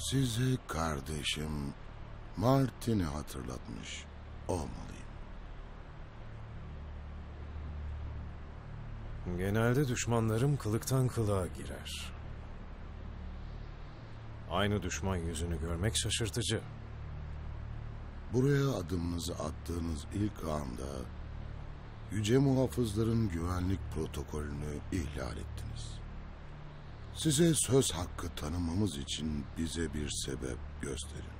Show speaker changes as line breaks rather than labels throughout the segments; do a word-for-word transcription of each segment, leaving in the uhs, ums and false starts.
Size kardeşim Martin'i hatırlatmış olmalıyım.
Genelde düşmanlarım kılıktan kılığa girer. Aynı düşman yüzünü görmek şaşırtıcı.
Buraya adımınızı attığınız ilk anda Yüce Muhafızların güvenlik protokolünü ihlal ettiniz. Size söz hakkı tanımamız için bize bir sebep gösterin.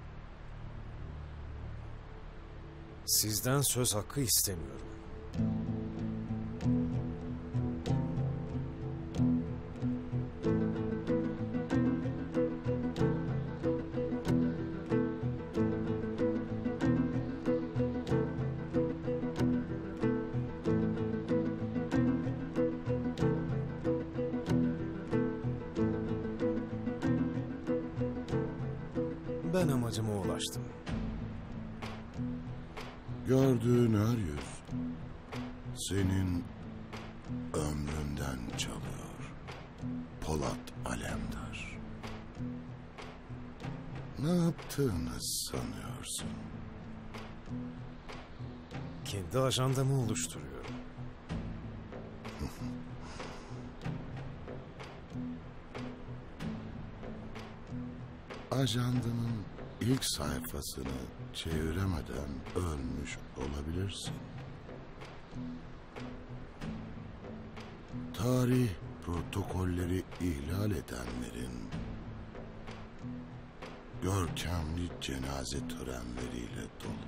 Sizden söz hakkı istemiyorum. Ben amacıma ulaştım.
Gördüğün her yüz senin ömründen çalıyor. Polat Alemdar. Ne yaptığını sanıyorsun?
Kendi ajandamı oluşturuyorum.
Ajandanın ilk sayfasını çeviremeden ölmüş olabilirsin. Tarih protokolleri ihlal edenlerin görkemli cenaze törenleriyle dolu.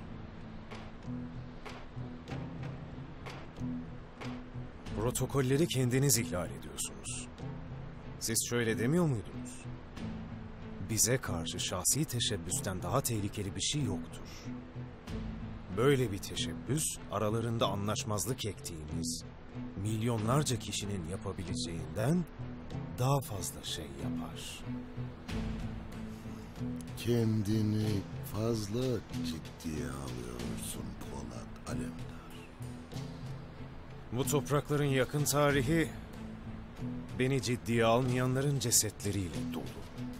Protokolleri kendiniz ihlal ediyorsunuz. Siz şöyle demiyor muydunuz? Bize karşı şahsi teşebbüsten daha tehlikeli bir şey yoktur. Böyle bir teşebbüs, aralarında anlaşmazlık ektiğimiz milyonlarca kişinin yapabileceğinden daha fazla şey yapar.
Kendini fazla ciddiye alıyorsun Polat Alemdar.
Bu toprakların yakın tarihi beni ciddiye almayanların cesetleriyle dolu.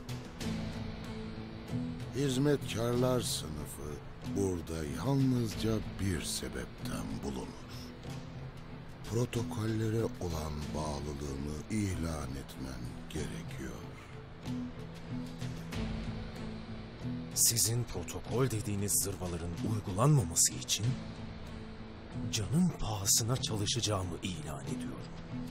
Hizmetkarlar sınıfı burada yalnızca bir sebepten bulunur. Protokollere olan bağlılığını ilan etmen gerekiyor.
Sizin protokol dediğiniz zırvaların uygulanmaması için canım pahasına çalışacağımı ilan ediyorum.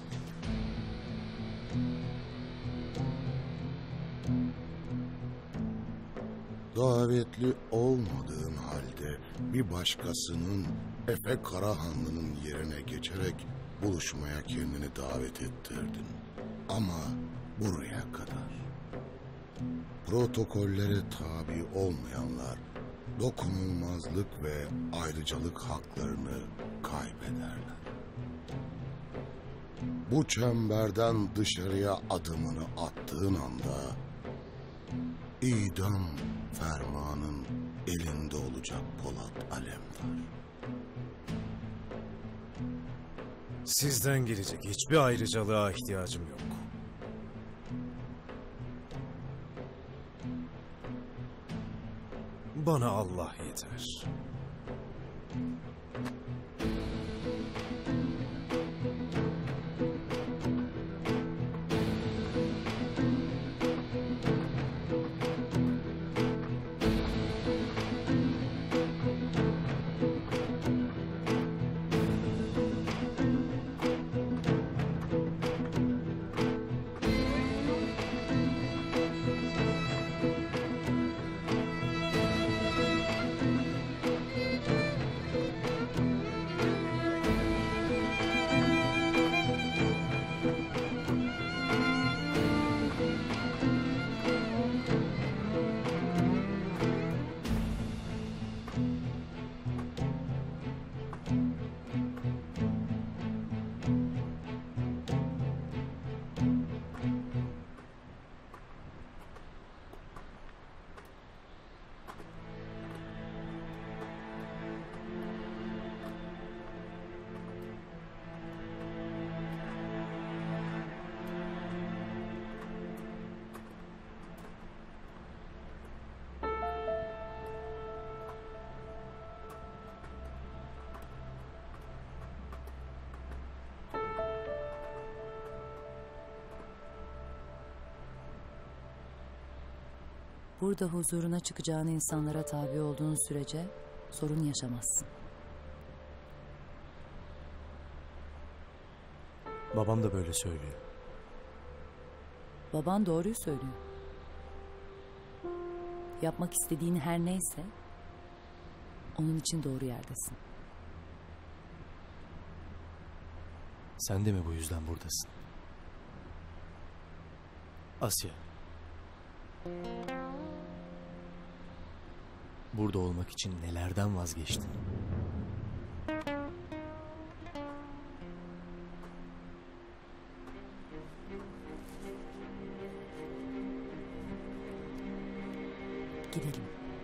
Davetli olmadığın halde bir başkasının Efe Karahanlı'nın yerine geçerek buluşmaya kendini davet ettirdin. Ama buraya kadar. Protokollere tabi olmayanlar dokunulmazlık ve ayrıcalık haklarını kaybederler. Bu çemberden dışarıya adımını attığın anda idam fermanın elinde olacak Polat Alemdar.
Sizden gelecek hiçbir ayrıcalığa ihtiyacım yok. Bana Allah yeter.
Burada huzuruna çıkacağın insanlara tabi olduğun sürece sorun yaşamazsın.
Babam da böyle söylüyor.
Baban doğruyu söylüyor. Yapmak istediğin her neyse onun için doğru yerdesin.
Sen de mi bu yüzden buradasın? Asya. Burada olmak için nelerden vazgeçtin?
Gidelim.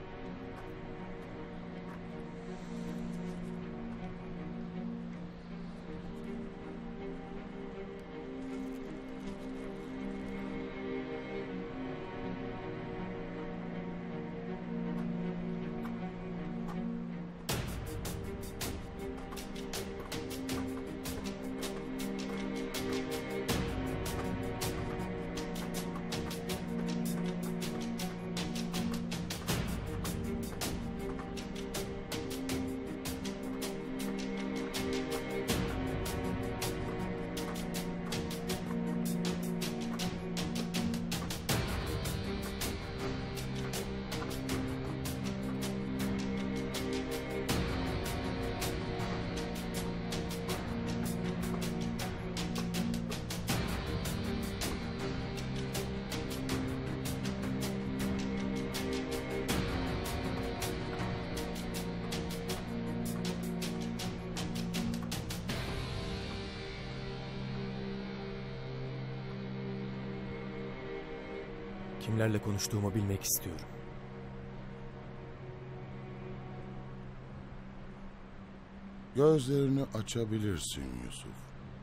Kimlerle konuştuğumu bilmek istiyorum.
Gözlerini açabilirsin Yusuf.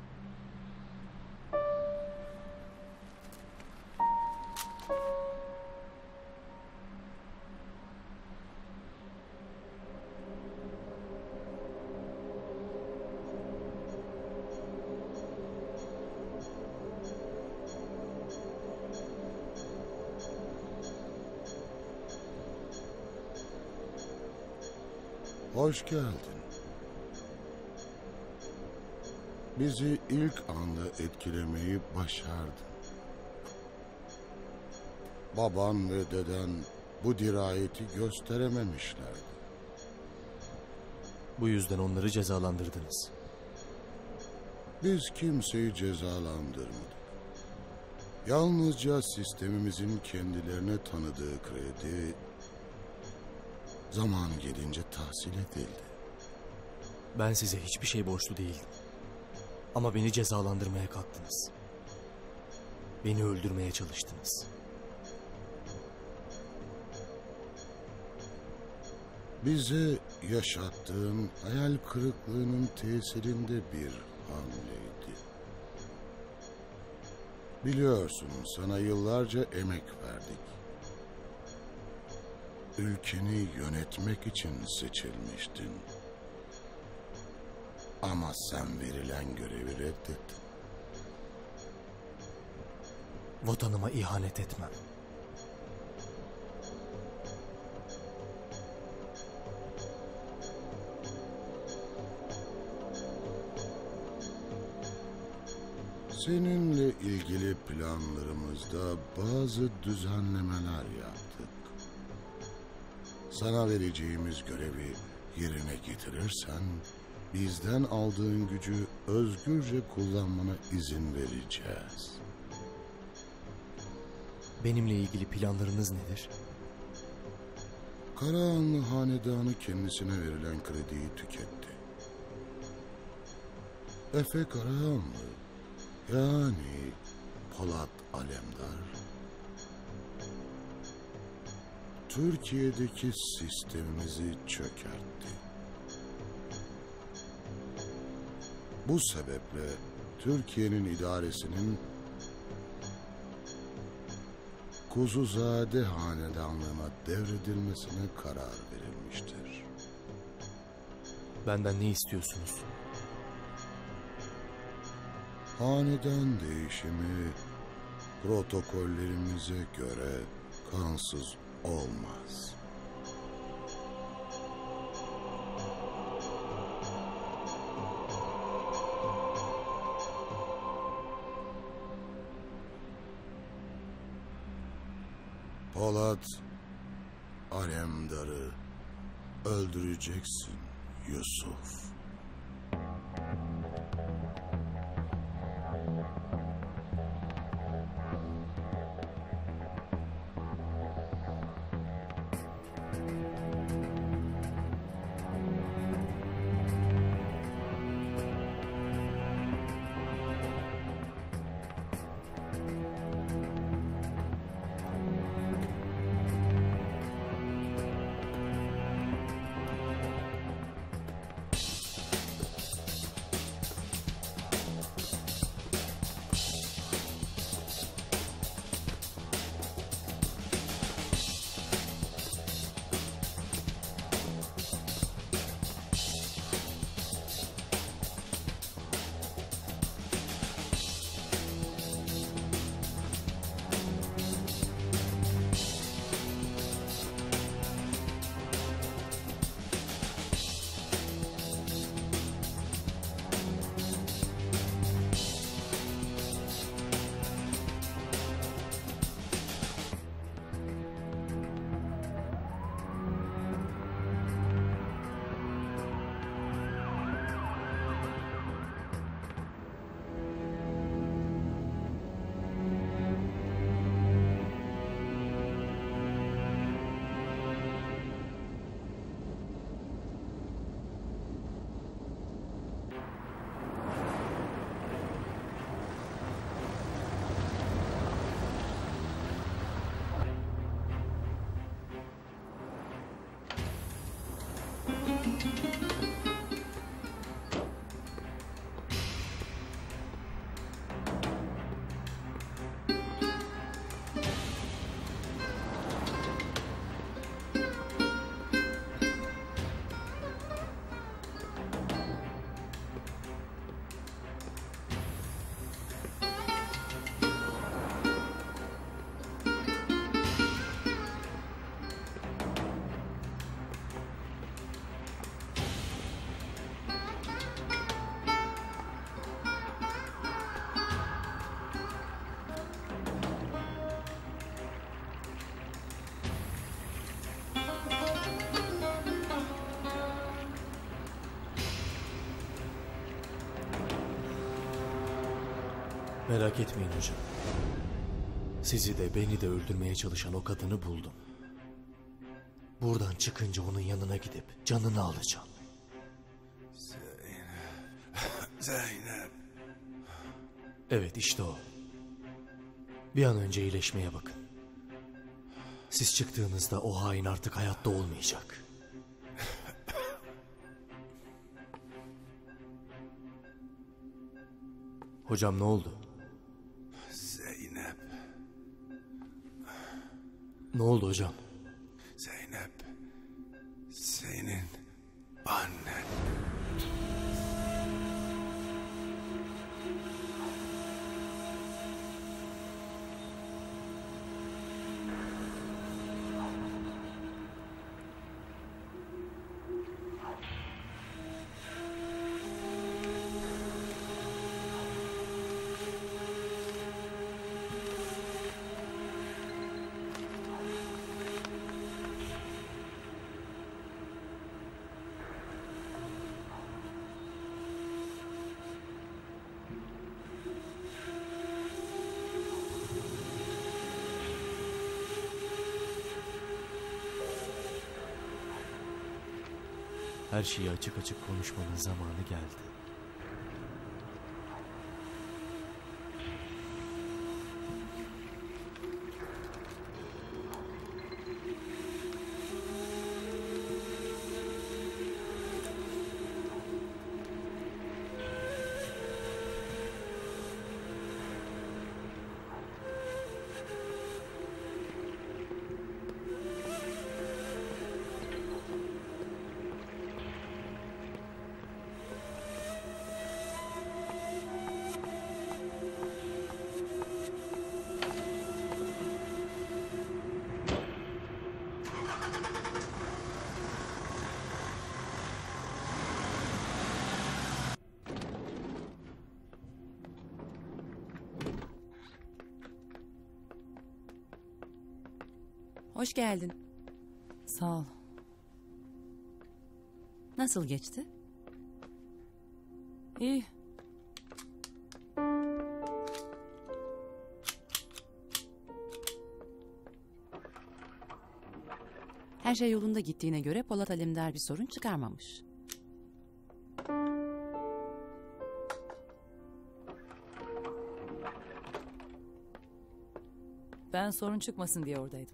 Hoş geldin. Bizi ilk anda etkilemeyi başardın. Baban ve deden bu dirayeti gösterememişlerdi.
Bu yüzden onları cezalandırdınız.
Biz kimseyi cezalandırmadık. Yalnızca sistemimizin kendilerine tanıdığı kredi zaman gelince tahsil edildi.
Ben size hiçbir şey borçlu değildim. Ama beni cezalandırmaya kalktınız. Beni öldürmeye çalıştınız.
Bize yaşattığın hayal kırıklığının tesirinde bir hamleydi. Biliyorsun, sana yıllarca emek verdik. Ülkeni yönetmek için seçilmiştin. Ama sen verilen görevi reddettin.
Vatanıma ihanet etmem.
Seninle ilgili planlarımızda bazı düzenlemeler yaptık. Sana vereceğimiz görevi yerine getirirsen, bizden aldığın gücü özgürce kullanmana izin vereceğiz.
Benimle ilgili planlarınız nedir?
Karahanlı hanedanı kendisine verilen krediyi tüketti. Efe Karahanlı, yani Polat Alemdar, Türkiye'deki sistemimizi çökertti. Bu sebeple Türkiye'nin idaresinin Kuzuzade hanedanlığına devredilmesine karar verilmiştir.
Benden ne istiyorsunuz?
Hanedan değişimi protokollerimize göre kansız olmaz. Polat Alemdar'ı öldüreceksin Yusuf.
Merak etmeyin hocam. Sizi de beni de öldürmeye çalışan o kadını buldum. Buradan çıkınca onun yanına gidip canını alacağım.
Zeynep. Zeynep.
Evet, işte o. Bir an önce iyileşmeye bakın. Siz çıktığınızda o hain artık hayatta olmayacak. Hocam ne oldu?
Zeynep.
Ne oldu hocam?
Zeynep. Senin annen.
Her şeyi açık açık konuşmanın zamanı geldi.
Hoş geldin.
Sağ ol.
Nasıl geçti?
İyi.
Her şey yolunda gittiğine göre Polat Alemdar bir sorun çıkarmamış.
Ben sorun çıkmasın diye oradaydım.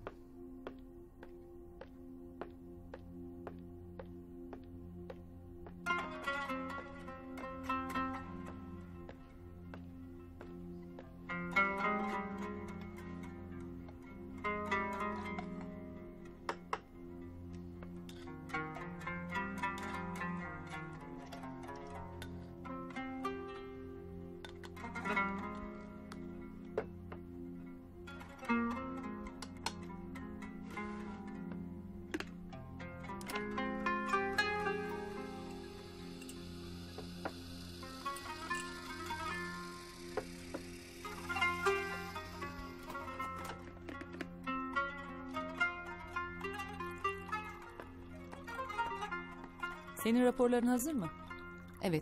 Senin raporların hazır mı?
Evet.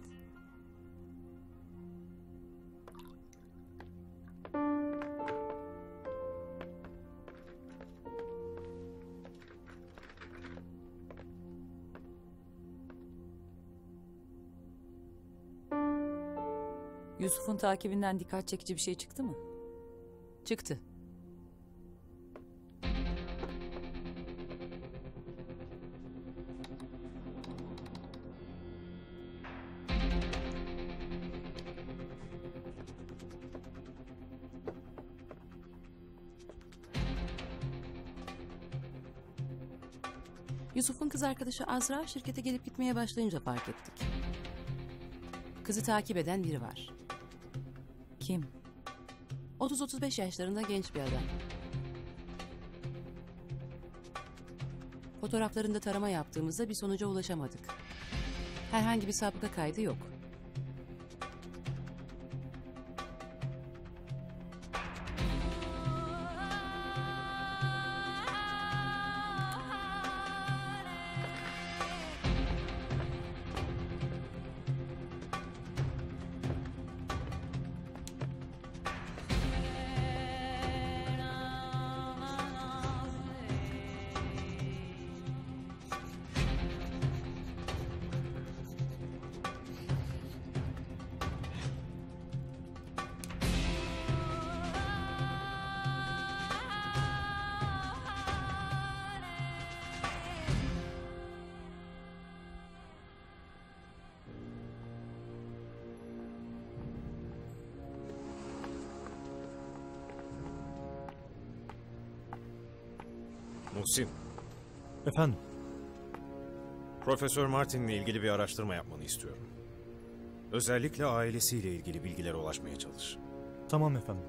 Yusuf'un takibinden dikkat çekici bir şey çıktı mı?
Çıktı. Yusuf'un kız arkadaşı Azra şirkete gelip gitmeye başlayınca fark ettik. Kızı takip eden biri var.
Kim?
otuz otuz beş yaşlarında genç bir adam. Fotoğraflarında tarama yaptığımızda bir sonuca ulaşamadık. Herhangi bir sabıka kaydı yok.
Muhsin,
Efendim?
Profesör Martin'le ilgili bir araştırma yapmanı istiyorum. Özellikle ailesiyle ilgili bilgilere ulaşmaya çalış.
Tamam efendim.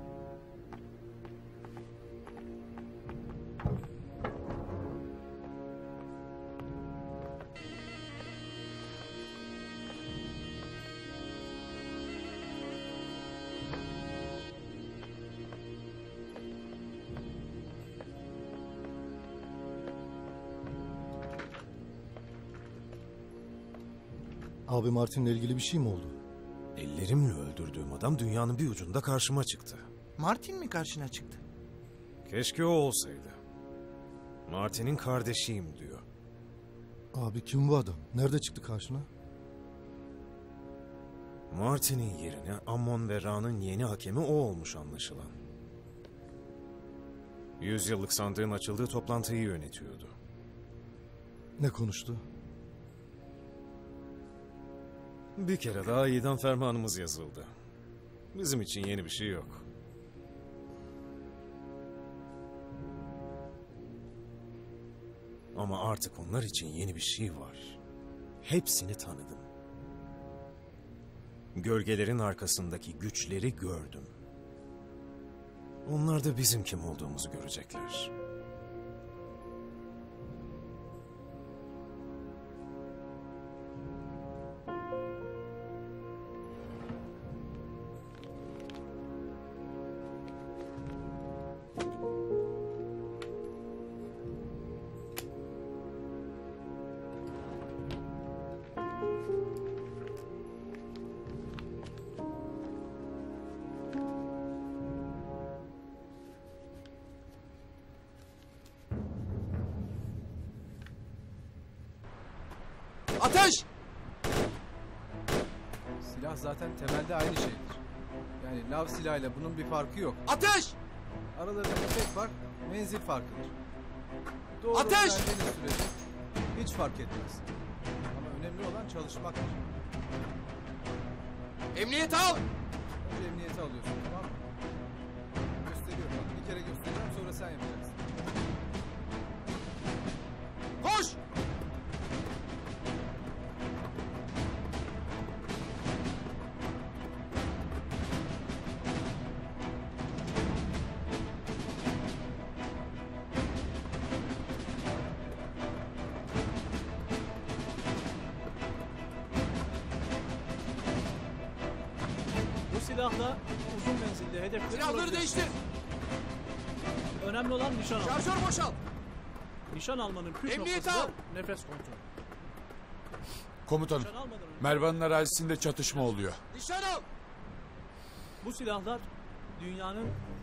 Abi Martin'le ilgili bir şey mi oldu?
Ellerimle öldürdüğüm adam dünyanın bir ucunda karşıma çıktı.
Martin mi karşına çıktı?
Keşke o olsaydı. Martin'in kardeşiyim diyor.
Abi kim bu adam? Nerede çıktı karşına?
Martin'in yerine Ammon ve Ra'nın yeni hakemi o olmuş anlaşılan. Yüzyıllık sandığın açıldığı toplantıyı yönetiyordu.
Ne konuştu?
Bir kere daha idam fermanımız yazıldı. Bizim için yeni bir şey yok. Ama artık onlar için yeni bir şey var. Hepsini tanıdım. Gölgelerin arkasındaki güçleri gördüm. Onlar da bizim kim olduğumuzu görecekler.
Ateş!
Silah zaten temelde aynı şeydir. Yani lav silahıyla bunun bir farkı yok.
Ateş!
Aralarında tek fark menzil farkıdır. Doğru
Ateş!
öğrendiğiniz sürece hiç fark etmez. Ama önemli olan çalışmaktır.
Emniyete al!
Önce emniyete alıyorsun, tamam mı? Gösteriyorum bak, bir kere göstereceğim, sonra sen yapacaksın.
Koş!
Bu silahla uzun menzilli hedefleri
Silahları
vurabilirsin.
değiştir!
Önemli olan nişan almak.
Şarjör boşalt!
Nişan almanın püf
Emniyete
noktası
al!
da nefes kontrolü.
Komutanım,
Nişan almadan önce
Mervan'ın arazisinde çatışma oluyor.
Nişan al!
bu silahlar dünyanın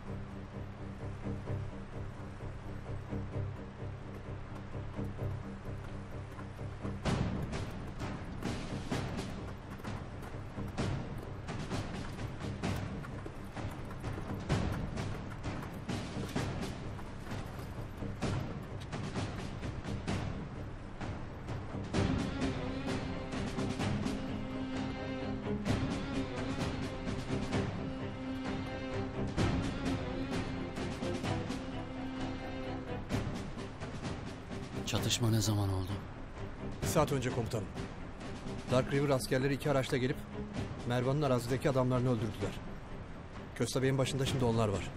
Çatışma ne zaman oldu?
Bir saat önce komutanım. Dark River askerleri iki araçla gelip Mervan'ın arazideki adamlarını öldürdüler. Köstebeğin başında şimdi onlar var.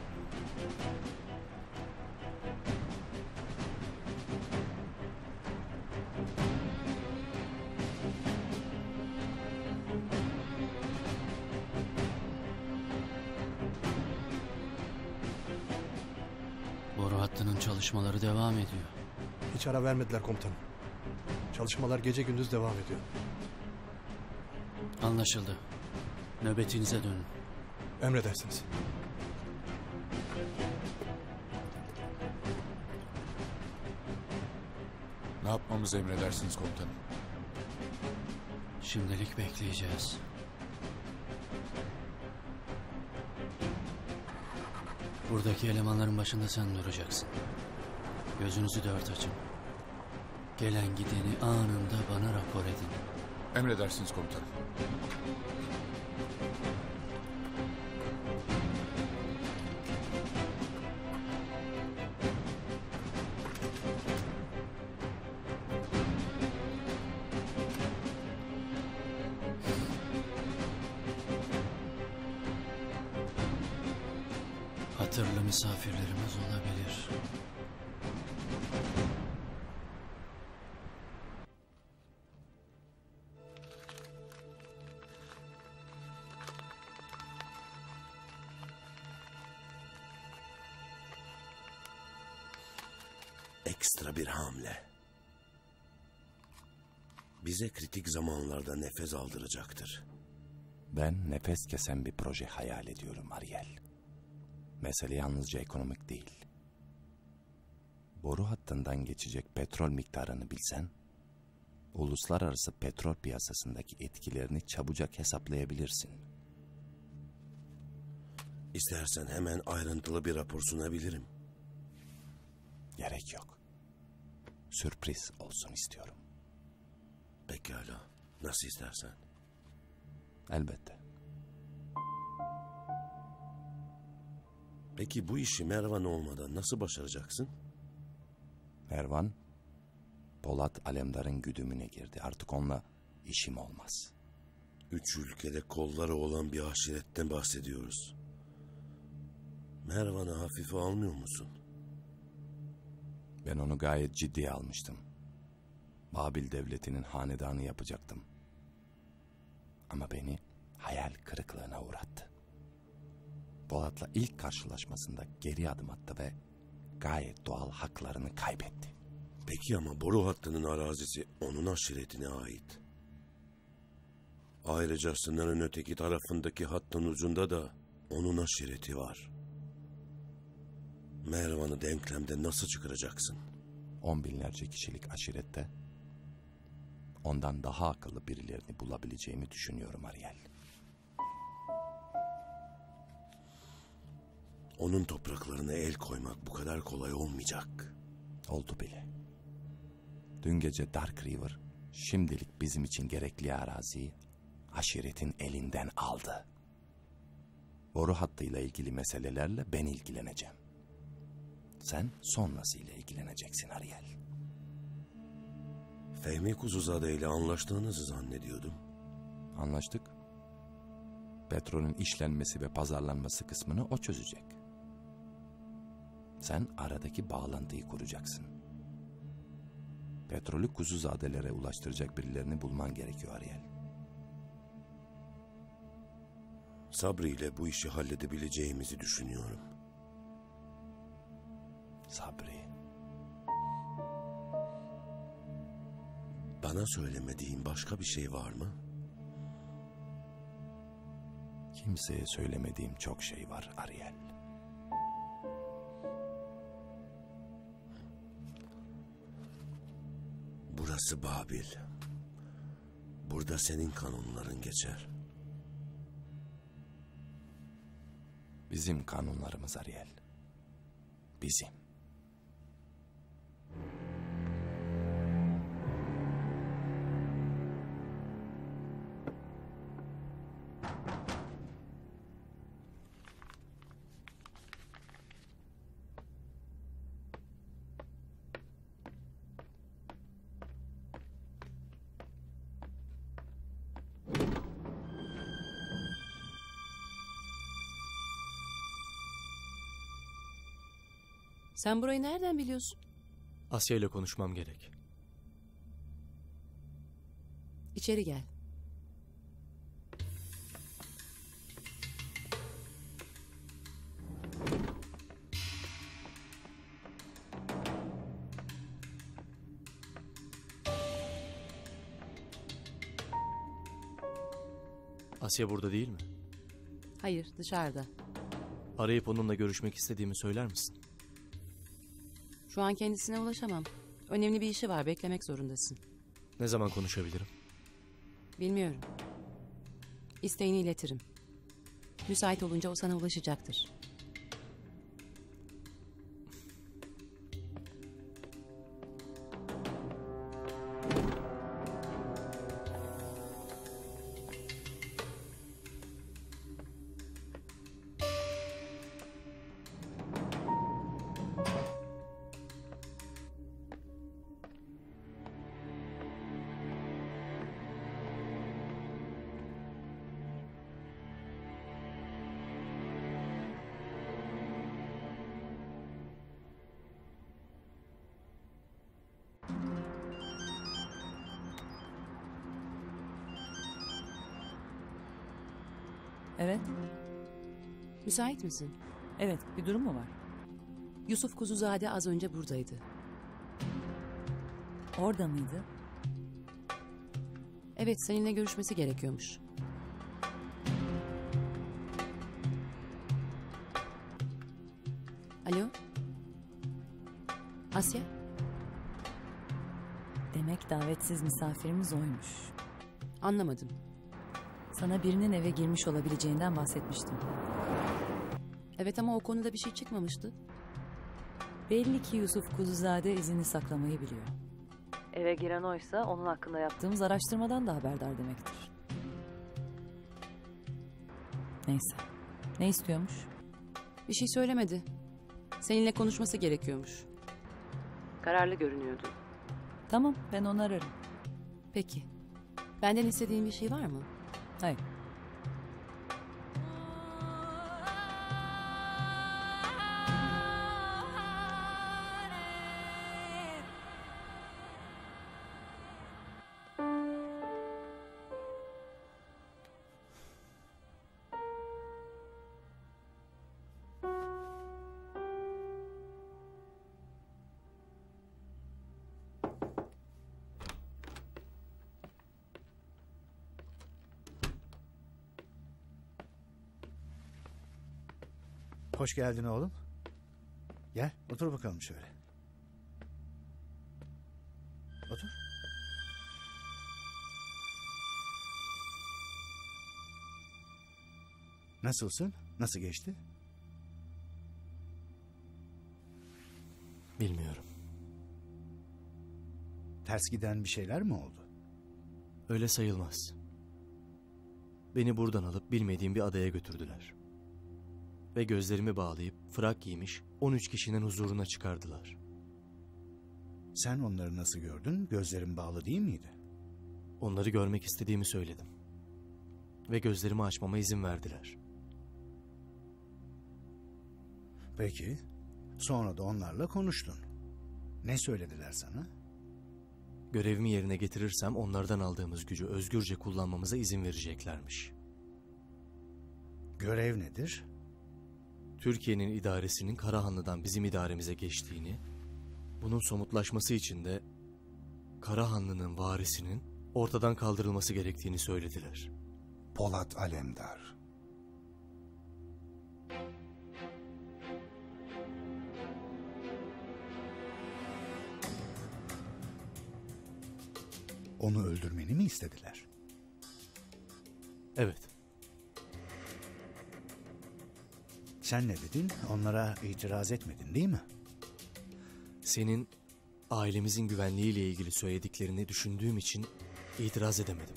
Boru hattının çalışmaları devam ediyor.
Hiç ara vermediler komutanım. Çalışmalar gece gündüz devam ediyor.
Anlaşıldı. Nöbetinize dönün.
Emredersiniz.
Ne yapmamızı emredersiniz komutanım?
Şimdilik bekleyeceğiz. Buradaki elemanların başında sen duracaksın. Gözünüzü dört açın. Gelen gideni anında bana rapor edin.
Emredersiniz komutanım.
Hatırlı misafirlerimiz olabilir.
Ekstra bir hamle. Bize kritik zamanlarda nefes aldıracaktır.
Ben nefes kesen bir proje hayal ediyorum Ariel. Mesele yalnızca ekonomik değil. Boru hattından geçecek petrol miktarını bilsen, uluslararası petrol piyasasındaki etkilerini çabucak hesaplayabilirsin.
İstersen hemen ayrıntılı bir rapor sunabilirim.
Gerek yok. Sürpriz olsun istiyorum.
Pekala. Nasıl istersen.
Elbette.
Peki bu işi Mervan olmadan nasıl başaracaksın?
Mervan, Polat Alemdar'ın güdümüne girdi. Artık onunla işim olmaz.
Üç ülkede kolları olan bir aşiretten bahsediyoruz. Mervan'ı hafife almıyor musun?
Ben onu gayet ciddiye almıştım. Babil devletinin hanedanı yapacaktım. Ama beni hayal kırıklığına uğrattı. Polat'la ilk karşılaşmasında geri adım attı ve gayet doğal haklarını kaybetti.
Peki ama boru hattının arazisi onun aşiretine ait. Ayrıca sınırın öteki tarafındaki hattın ucunda da onun aşireti var. Mervan'ı denklemde nasıl çıkaracaksın?
On binlerce kişilik aşirette ondan daha akıllı birilerini bulabileceğimi düşünüyorum Ariel.
Onun topraklarına el koymak bu kadar kolay olmayacak.
Oldu bile. Dün gece Dark River şimdilik bizim için gerekli araziyi aşiretin elinden aldı. Boru hattıyla ilgili meselelerle ben ilgileneceğim. Sen sonrasıyla ilgileneceksin Ariel.
Fehmi Kuzuzade ile anlaştığınızı zannediyordum.
Anlaştık. Petrolün işlenmesi ve pazarlanması kısmını o çözecek. Sen aradaki bağlantıyı kuracaksın. Petrolü Kuzuzadelere ulaştıracak birilerini bulman gerekiyor Ariel.
Sabri ile bu işi halledebileceğimizi düşünüyorum.
Sabri.
Bana söylemediğin başka bir şey var mı?
Kimseye söylemediğim çok şey var Ariel.
Burası Babil. Burada senin kanunların geçer.
Bizim kanunlarımız Ariel. Bizim.
Sen burayı nereden biliyorsun?
Asya ile konuşmam gerek.
İçeri gel.
Asya burada değil mi?
Hayır, dışarıda.
Arayıp onunla görüşmek istediğimi söyler misin?
Şu an kendisine ulaşamam. Önemli bir işi var, beklemek zorundasın.
Ne zaman konuşabilirim?
Bilmiyorum. İsteğini iletirim. Müsait olunca o sana ulaşacaktır.
Evet.
Müsait misin?
Evet, bir durum mu var?
Yusuf Kuzuzade az önce buradaydı.
Orada mıydı?
Evet, seninle görüşmesi gerekiyormuş. Alo? Asya?
Demek davetsiz misafirimiz oymuş.
Anlamadım.
Sana birinin eve girmiş olabileceğinden bahsetmiştim.
Evet ama o konuda bir şey çıkmamıştı.
Belli ki Yusuf Kuzuzade izini saklamayı biliyor. Eve giren oysa onun hakkında yaptığımız araştırmadan da haberdar demektir. Neyse. Ne istiyormuş?
Bir şey söylemedi. Seninle konuşması gerekiyormuş.
Kararlı görünüyordu. Tamam, ben onu ararım.
Peki. Benden istediğin bir şey var mı?
Hayır.
Hoş geldin oğlum. Gel otur bakalım şöyle. Otur. Nasılsın? Nasıl geçti?
Bilmiyorum.
Ters giden bir şeyler mi oldu?
Öyle sayılmaz. Beni buradan alıp bilmediğim bir adaya götürdüler. Ve gözlerimi bağlayıp frak giymiş on üç kişinin huzuruna çıkardılar.
Sen onları nasıl gördün? Gözlerin bağlı değil miydi?
Onları görmek istediğimi söyledim. Ve gözlerimi açmama izin verdiler.
Peki, sonra da onlarla konuştun. Ne söylediler sana?
Görevimi yerine getirirsem onlardan aldığımız gücü özgürce kullanmamıza izin vereceklermiş.
Görev nedir?
Türkiye'nin idaresinin Karahanlı'dan bizim idaremize geçtiğini, bunun somutlaşması için de Karahanlı'nın varisinin ortadan kaldırılması gerektiğini söylediler.
Polat Alemdar.
Onu öldürmeni mi istediler?
Evet.
Sen ne dedin? Onlara itiraz etmedin değil mi?
Senin ailemizin güvenliğiyle ilgili söylediklerini düşündüğüm için itiraz edemedim.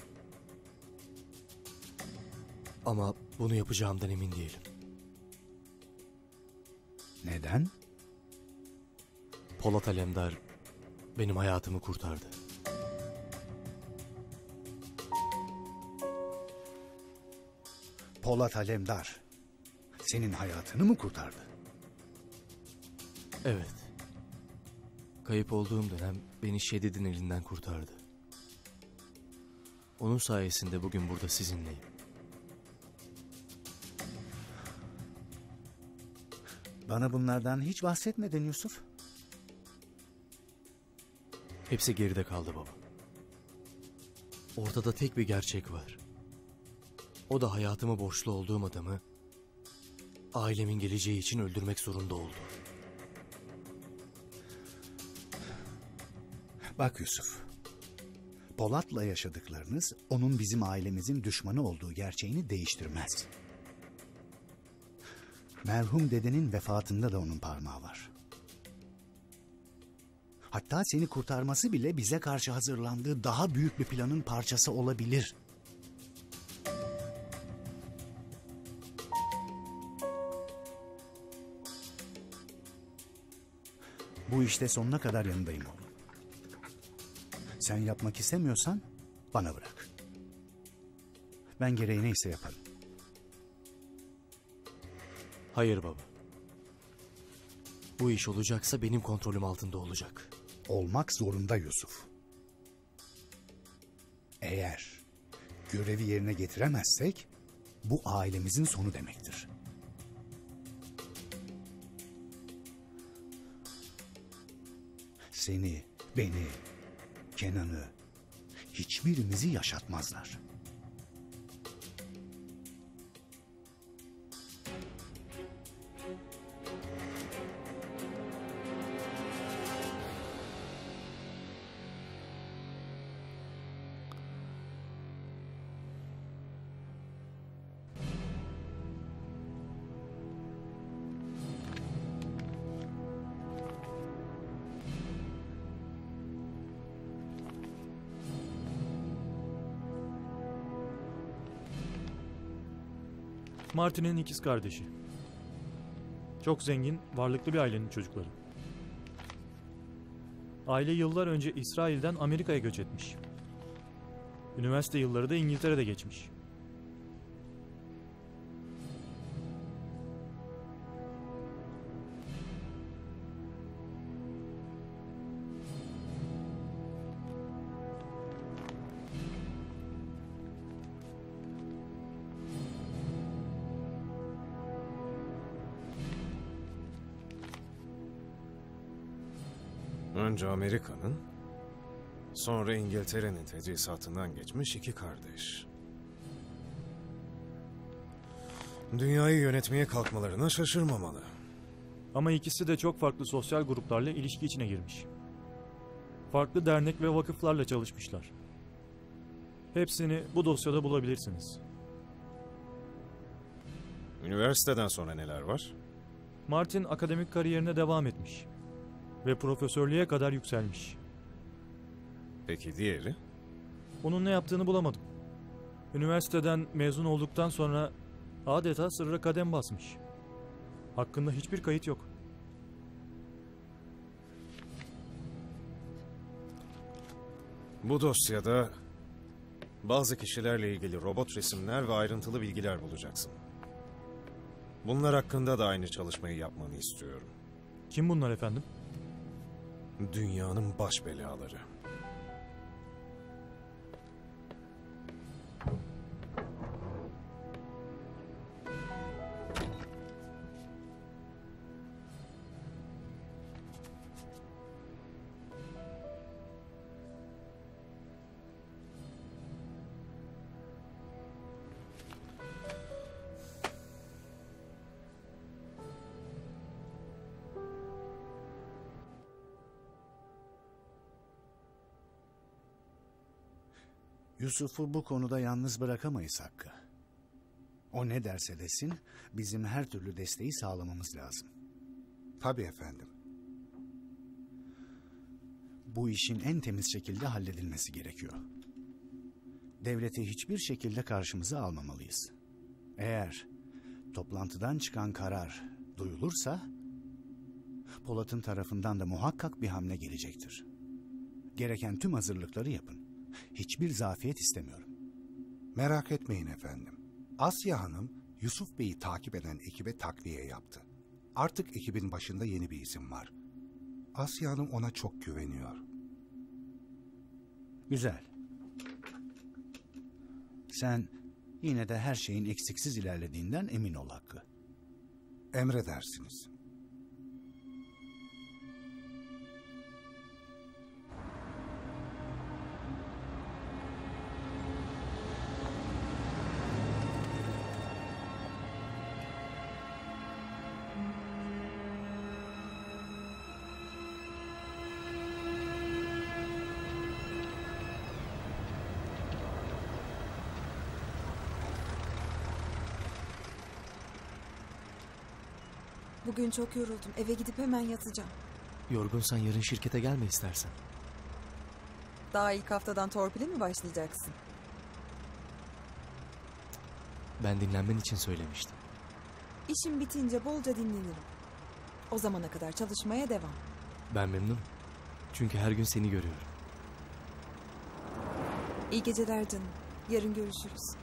Ama bunu yapacağımdan emin değilim.
Neden?
Polat Alemdar benim hayatımı kurtardı.
Polat Alemdar senin hayatını mı kurtardı?
Evet. Kayıp olduğum dönem beni Şedid'in elinden kurtardı. Onun sayesinde bugün burada sizinleyim.
Bana bunlardan hiç bahsetmedin Yusuf.
Hepsi geride kaldı baba. Ortada tek bir gerçek var. O da hayatıma borçlu olduğum adamı ailemin geleceği için öldürmek zorunda oldu.
Bak Yusuf, Polat'la yaşadıklarınız onun bizim ailemizin düşmanı olduğu gerçeğini değiştirmez. Merhum dedenin vefatında da onun parmağı var. Hatta seni kurtarması bile bize karşı hazırlandığı daha büyük bir planın parçası olabilir. Bu işte sonuna kadar yanındayım oğlum. Sen yapmak istemiyorsan bana bırak. Ben gereği neyse yaparım.
Hayır baba. Bu iş olacaksa benim kontrolüm altında olacak.
Olmak zorunda Yusuf. Eğer görevi yerine getiremezsek bu ailemizin sonu demektir. Seni, beni, Kenan'ı hiçbirimizi yaşatmazlar.
Martin'in ikiz kardeşi. Çok zengin, varlıklı bir ailenin çocukları. Aile yıllar önce İsrail'den Amerika'ya göç etmiş. Üniversite yılları da İngiltere'de geçmiş.
Önce Amerika'nın, sonra İngiltere'nin tedrisatından geçmiş iki kardeş. Dünyayı yönetmeye kalkmalarına şaşırmamalı.
Ama ikisi de çok farklı sosyal gruplarla ilişki içine girmiş. Farklı dernek ve vakıflarla çalışmışlar. Hepsini bu dosyada bulabilirsiniz.
Üniversiteden sonra neler var?
Martin akademik kariyerine devam etmiş. Ve profesörlüğe kadar yükselmiş.
Peki diğeri?
Onun ne yaptığını bulamadım. Üniversiteden mezun olduktan sonra adeta sırra kadem basmış. Hakkında hiçbir kayıt yok.
Bu dosyada bazı kişilerle ilgili robot resimler ve ayrıntılı bilgiler bulacaksın. Bunlar hakkında da aynı çalışmayı yapmanı istiyorum.
Kim bunlar efendim?
Dünyanın baş belaları.
Yusuf'u bu konuda yalnız bırakamayız Hakkı. O ne derse desin bizim her türlü desteği sağlamamız lazım.
Tabii efendim.
Bu işin en temiz şekilde halledilmesi gerekiyor. Devleti hiçbir şekilde karşımıza almamalıyız. Eğer toplantıdan çıkan karar duyulursa Polat'ın tarafından da muhakkak bir hamle gelecektir. Gereken tüm hazırlıkları yapın. Hiçbir zafiyet istemiyorum.
Merak etmeyin efendim. Asya Hanım, Yusuf Bey'i takip eden ekibe takviye yaptı. Artık ekibin başında yeni bir isim var. Asya Hanım ona çok güveniyor.
Güzel. Sen yine de her şeyin eksiksiz ilerlediğinden emin ol Hakkı.
Emredersiniz.
Bugün çok yoruldum. Eve gidip hemen yatacağım.
Yorgunsan yarın şirkete gelme istersen.
Daha ilk haftadan torpile mi başlayacaksın?
Ben dinlenmen için söylemiştim.
İşim bitince bolca dinlenirim. O zamana kadar çalışmaya devam.
Ben memnunum. Çünkü her gün seni görüyorum.
İyi geceler canım. Yarın görüşürüz.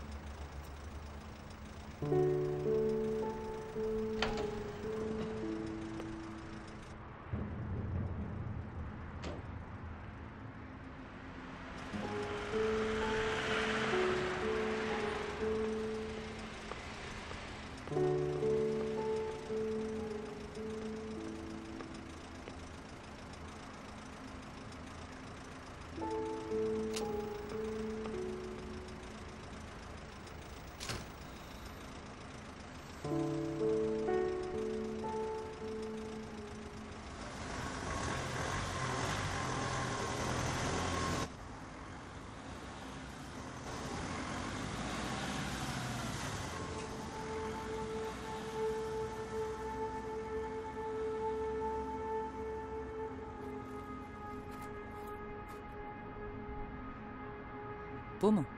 Bu mu?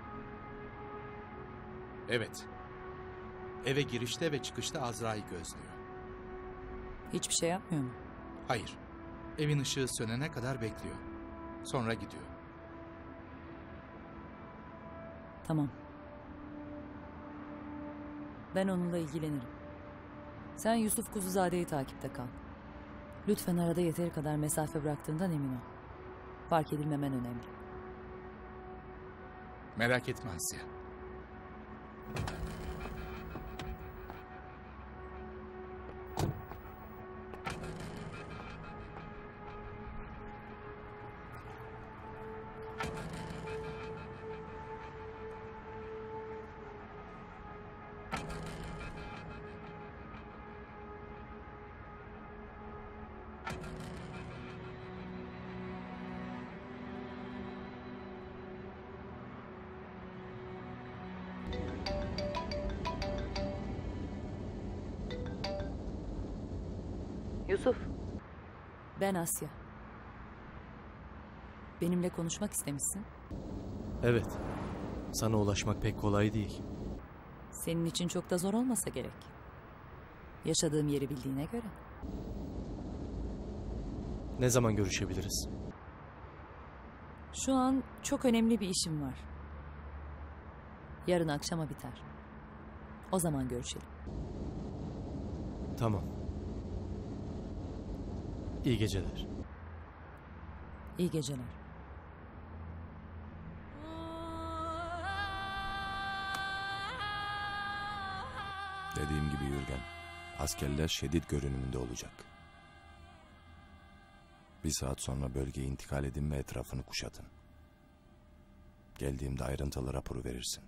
Evet. Eve girişte ve çıkışta Azra'yı gözlüyor.
Hiçbir şey yapmıyor mu?
Hayır. Evin ışığı sönene kadar bekliyor. Sonra gidiyor.
Tamam. Ben onunla ilgilenirim. Sen Yusuf Kuzuzade'yi takipte kal. Lütfen arada yeteri kadar mesafe bıraktığından emin ol. Fark edilmemen önemli.
Merak etme Asya.
Yusuf. Ben Asya. Benimle konuşmak istemişsin.
Evet. Sana ulaşmak pek kolay değil.
Senin için çok da zor olmasa gerek. Yaşadığım yeri bildiğine göre.
Ne zaman görüşebiliriz?
Şu an çok önemli bir işim var. Yarın akşama biter. O zaman görüşelim.
Tamam. İyi geceler.
İyi geceler.
Dediğim gibi Yürgen, askerler şiddet görünümünde olacak. Bir saat sonra bölgeye intikal edin ve etrafını kuşatın. Geldiğimde ayrıntılı raporu verirsin.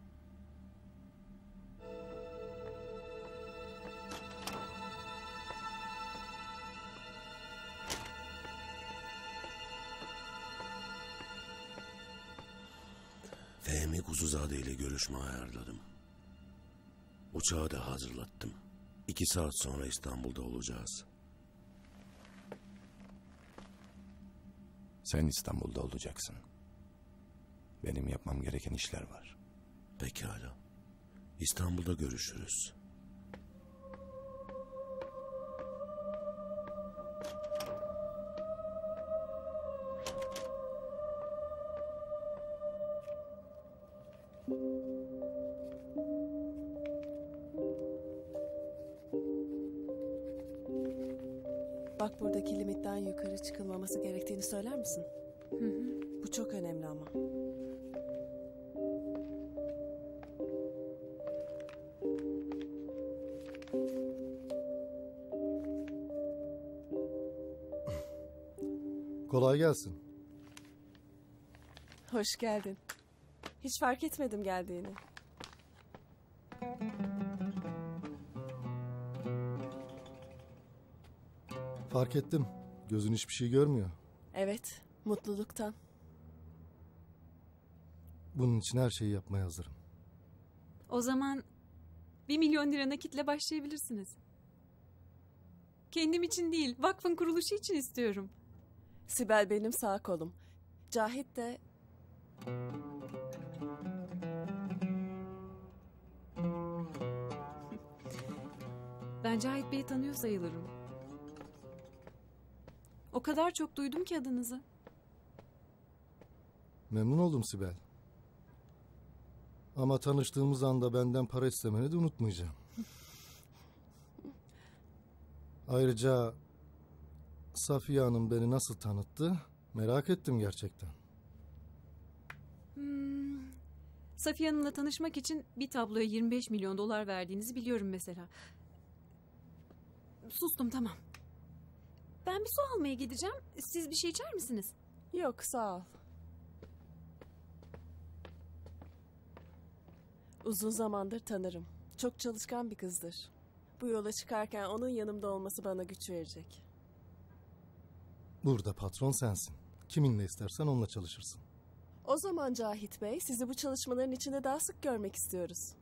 Fehmi Kuzuzade ile görüşme ayarladım. Uçağı da hazırlattım. İki saat sonra İstanbul'da olacağız.
Sen İstanbul'da olacaksın. Benim yapmam gereken işler var.
Pekala. İstanbul'da görüşürüz.
Bak buradaki limitten yukarı çıkılmaması gerektiğini söyler misin? Hı hı. Bu çok önemli ama.
Kolay gelsin.
Hoş geldin. Hiç fark etmedim geldiğini.
Fark ettim. Gözün hiçbir şey görmüyor.
Evet, mutluluktan.
Bunun için her şeyi yapmaya hazırım.
O zaman bir milyon lira nakitle başlayabilirsiniz. Kendim için değil, vakfın kuruluşu için istiyorum.
Sibel benim sağ kolum. Cahit de...
Ben Cahit Bey'i tanıyor sayılırım. O kadar çok duydum ki adınızı.
Memnun oldum Sibel. Ama tanıştığımız anda benden para istemeni de unutmayacağım. Ayrıca Safiye Hanım beni nasıl tanıttı merak ettim gerçekten.
Hmm. Safiye Hanım'la tanışmak için bir tabloya yirmi beş milyon dolar verdiğinizi biliyorum mesela. Sustum, tamam. Ben bir su almaya gideceğim. Siz bir şey içer misiniz?
Yok, sağ ol. Uzun zamandır tanırım. Çok çalışkan bir kızdır. Bu yola çıkarken onun yanımda olması bana güç verecek.
Burada patron sensin. Kiminle istersen onunla çalışırsın.
O zaman Cahit Bey, sizi bu çalışmaların içinde daha sık görmek istiyoruz.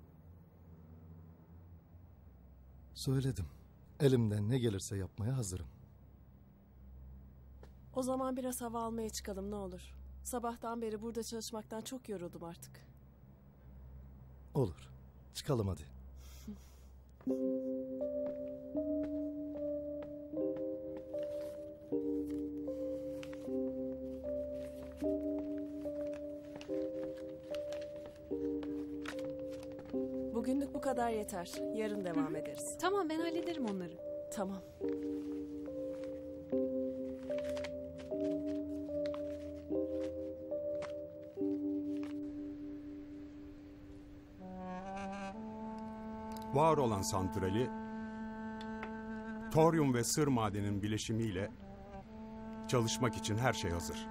Söyledim. Elimden ne gelirse yapmaya hazırım.
O zaman biraz hava almaya çıkalım ne olur. Sabahtan beri burada çalışmaktan çok yoruldum artık.
Olur. Çıkalım hadi.
Bugünlük bu kadar yeter. Yarın devam ederiz.
Tamam, ben hallederim onları.
Tamam.
Var olan santrali toryum ve sır madenin bileşimiyle çalışmak için her şey hazır.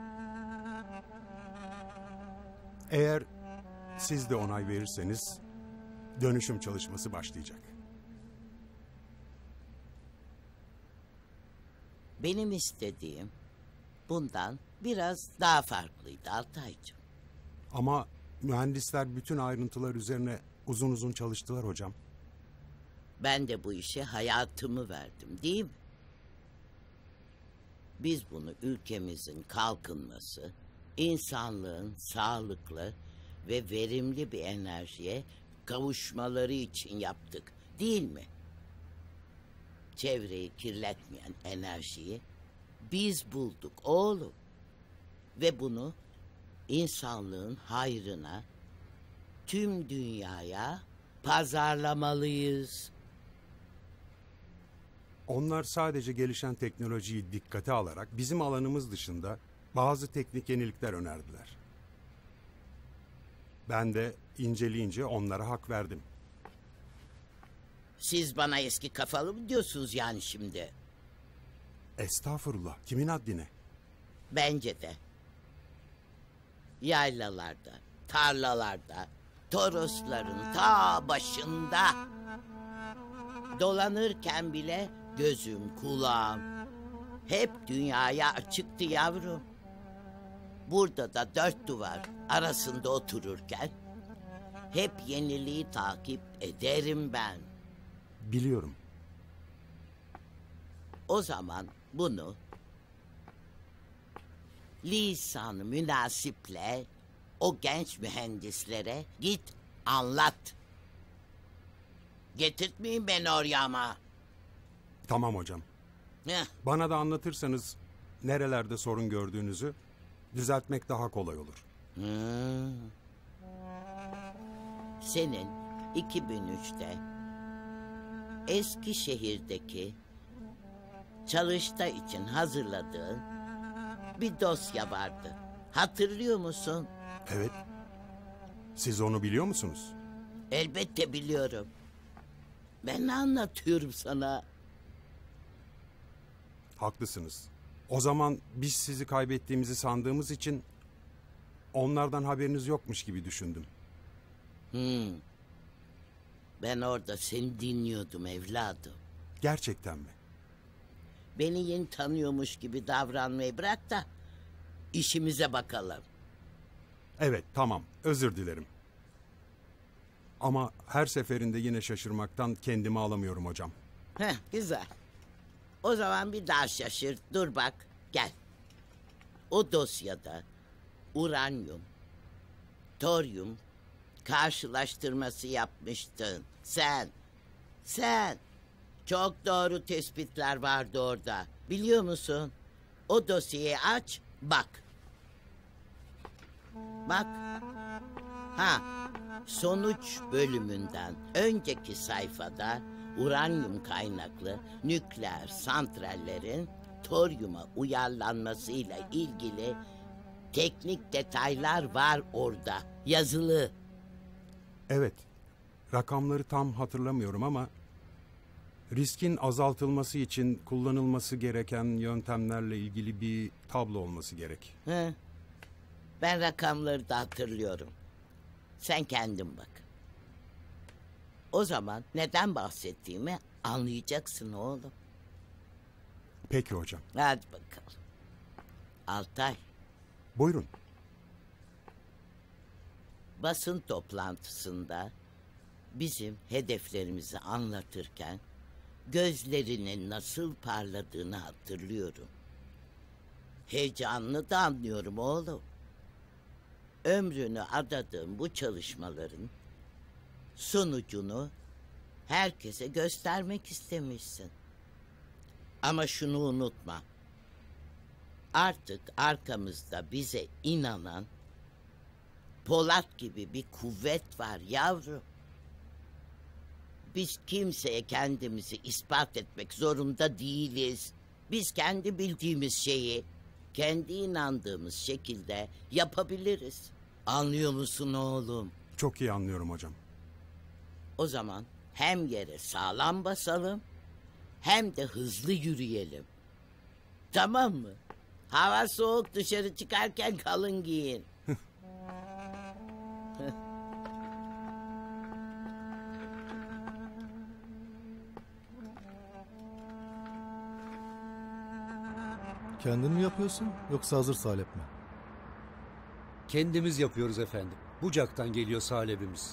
Eğer siz de onay verirseniz dönüşüm çalışması başlayacak.
Benim istediğim bundan biraz daha farklıydı Altaycığım.
Ama mühendisler bütün ayrıntılar üzerine uzun uzun çalıştılar hocam.
Ben de bu işe hayatımı verdim, değil mi? Biz bunu ülkemizin kalkınması, insanlığın sağlıklı ve verimli bir enerjiye kavuşmaları için yaptık, değil mi? Çevreyi kirletmeyen enerjiyi biz bulduk oğlum. Ve bunu insanlığın hayrına, tüm dünyaya pazarlamalıyız.
Onlar sadece gelişen teknolojiyi dikkate alarak bizim alanımız dışında bazı teknik yenilikler önerdiler. Ben de inceleyince onlara hak verdim.
Siz bana eski kafalı mı diyorsunuz yani şimdi?
Estağfurullah, kimin haddine?
Bence de. Yaylalarda, tarlalarda, Torosların ta başında dolanırken bile gözüm, kulağım hep dünyaya açıktı yavrum. Burada da dört duvar arasında otururken hep yeniliği takip ederim ben.
Biliyorum.
O zaman bunu lisan-ı münasiple o genç mühendislere git anlat. Getirtmeyin beni oraya ama.
Tamam hocam.
Heh.
Bana da anlatırsanız nerelerde sorun gördüğünüzü düzeltmek daha kolay olur.
Hmm. Senin iki bin üçte Eskişehir'deki Çalıştay için hazırladığın bir dosya vardı. Hatırlıyor musun?
Evet. Siz onu biliyor musunuz?
Elbette biliyorum. Ben ne anlatıyorum sana?
Haklısınız. O zaman biz sizi kaybettiğimizi sandığımız için onlardan haberiniz yokmuş gibi düşündüm.
Hmm. Ben orada seni dinliyordum evladım.
Gerçekten mi?
Beni yeni tanıyormuş gibi davranmayı bırak da işimize bakalım.
Evet, tamam. Özür dilerim. Ama her seferinde yine şaşırmaktan kendimi alamıyorum hocam.
Heh, güzel. O zaman bir daha şaşır. Dur bak, gel. O dosyada uranyum, toryum karşılaştırması yapmıştın. Sen, sen. Çok doğru tespitler vardı orada. Biliyor musun? O dosyayı aç, bak. Bak. Ha, sonuç bölümünden önceki sayfada uranyum kaynaklı nükleer santrallerin toryuma uyarlanmasıyla ilgili teknik detaylar var orada, yazılı.
Evet, rakamları tam hatırlamıyorum ama riskin azaltılması için kullanılması gereken yöntemlerle ilgili bir tablo olması gerek.
He. Ben rakamları da hatırlıyorum. Sen kendin bak. O zaman neden bahsettiğimi anlayacaksın oğlum.
Peki hocam.
Hadi bakalım. Altay.
Buyurun.
Basın toplantısında bizim hedeflerimizi anlatırken gözlerinin nasıl parladığını hatırlıyorum. Heyecanını da anlıyorum oğlum. Ömrünü adadığın bu çalışmaların sonucunu herkese göstermek istemişsin. Ama şunu unutma. Artık arkamızda bize inanan Polat gibi bir kuvvet var yavrum. Biz kimseye kendimizi ispat etmek zorunda değiliz. Biz kendi bildiğimiz şeyi kendi inandığımız şekilde yapabiliriz. Anlıyor musun oğlum?
Çok iyi anlıyorum hocam.
O zaman hem yere sağlam basalım hem de hızlı yürüyelim. Tamam mı? Hava soğuk, dışarı çıkarken kalın giyin.
Kendin mi yapıyorsun yoksa hazır salep mi?
Kendimiz yapıyoruz efendim. Bucak'tan geliyor salebimiz.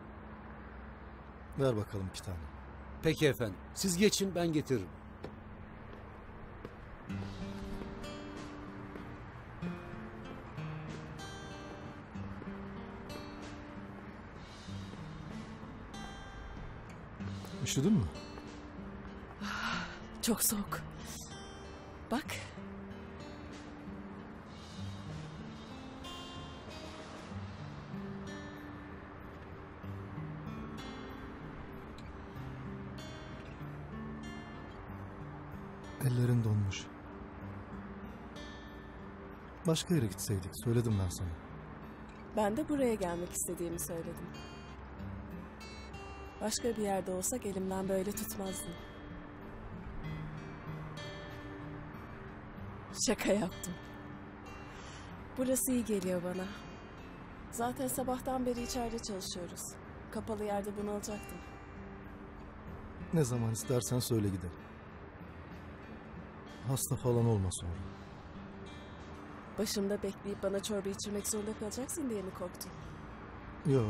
Ver bakalım iki tane.
Peki efendim. Siz geçin, ben getiririm.
Üşüdün mü?
Çok soğuk. Bak.
Ellerin donmuş. Başka yere gitseydik, söyledim ben sana.
Ben de buraya gelmek istediğimi söyledim. Başka bir yerde olsak elimden böyle tutmazdın. Şaka yaptım. Burası iyi geliyor bana. Zaten sabahtan beri içeride çalışıyoruz. Kapalı yerde bunalacaktım.
Ne zaman istersen söyle gidelim. Hasta falan olma sonra.
Başımda bekleyip bana çorba içirmek zorunda kalacaksın diye mi korktun?
Yo.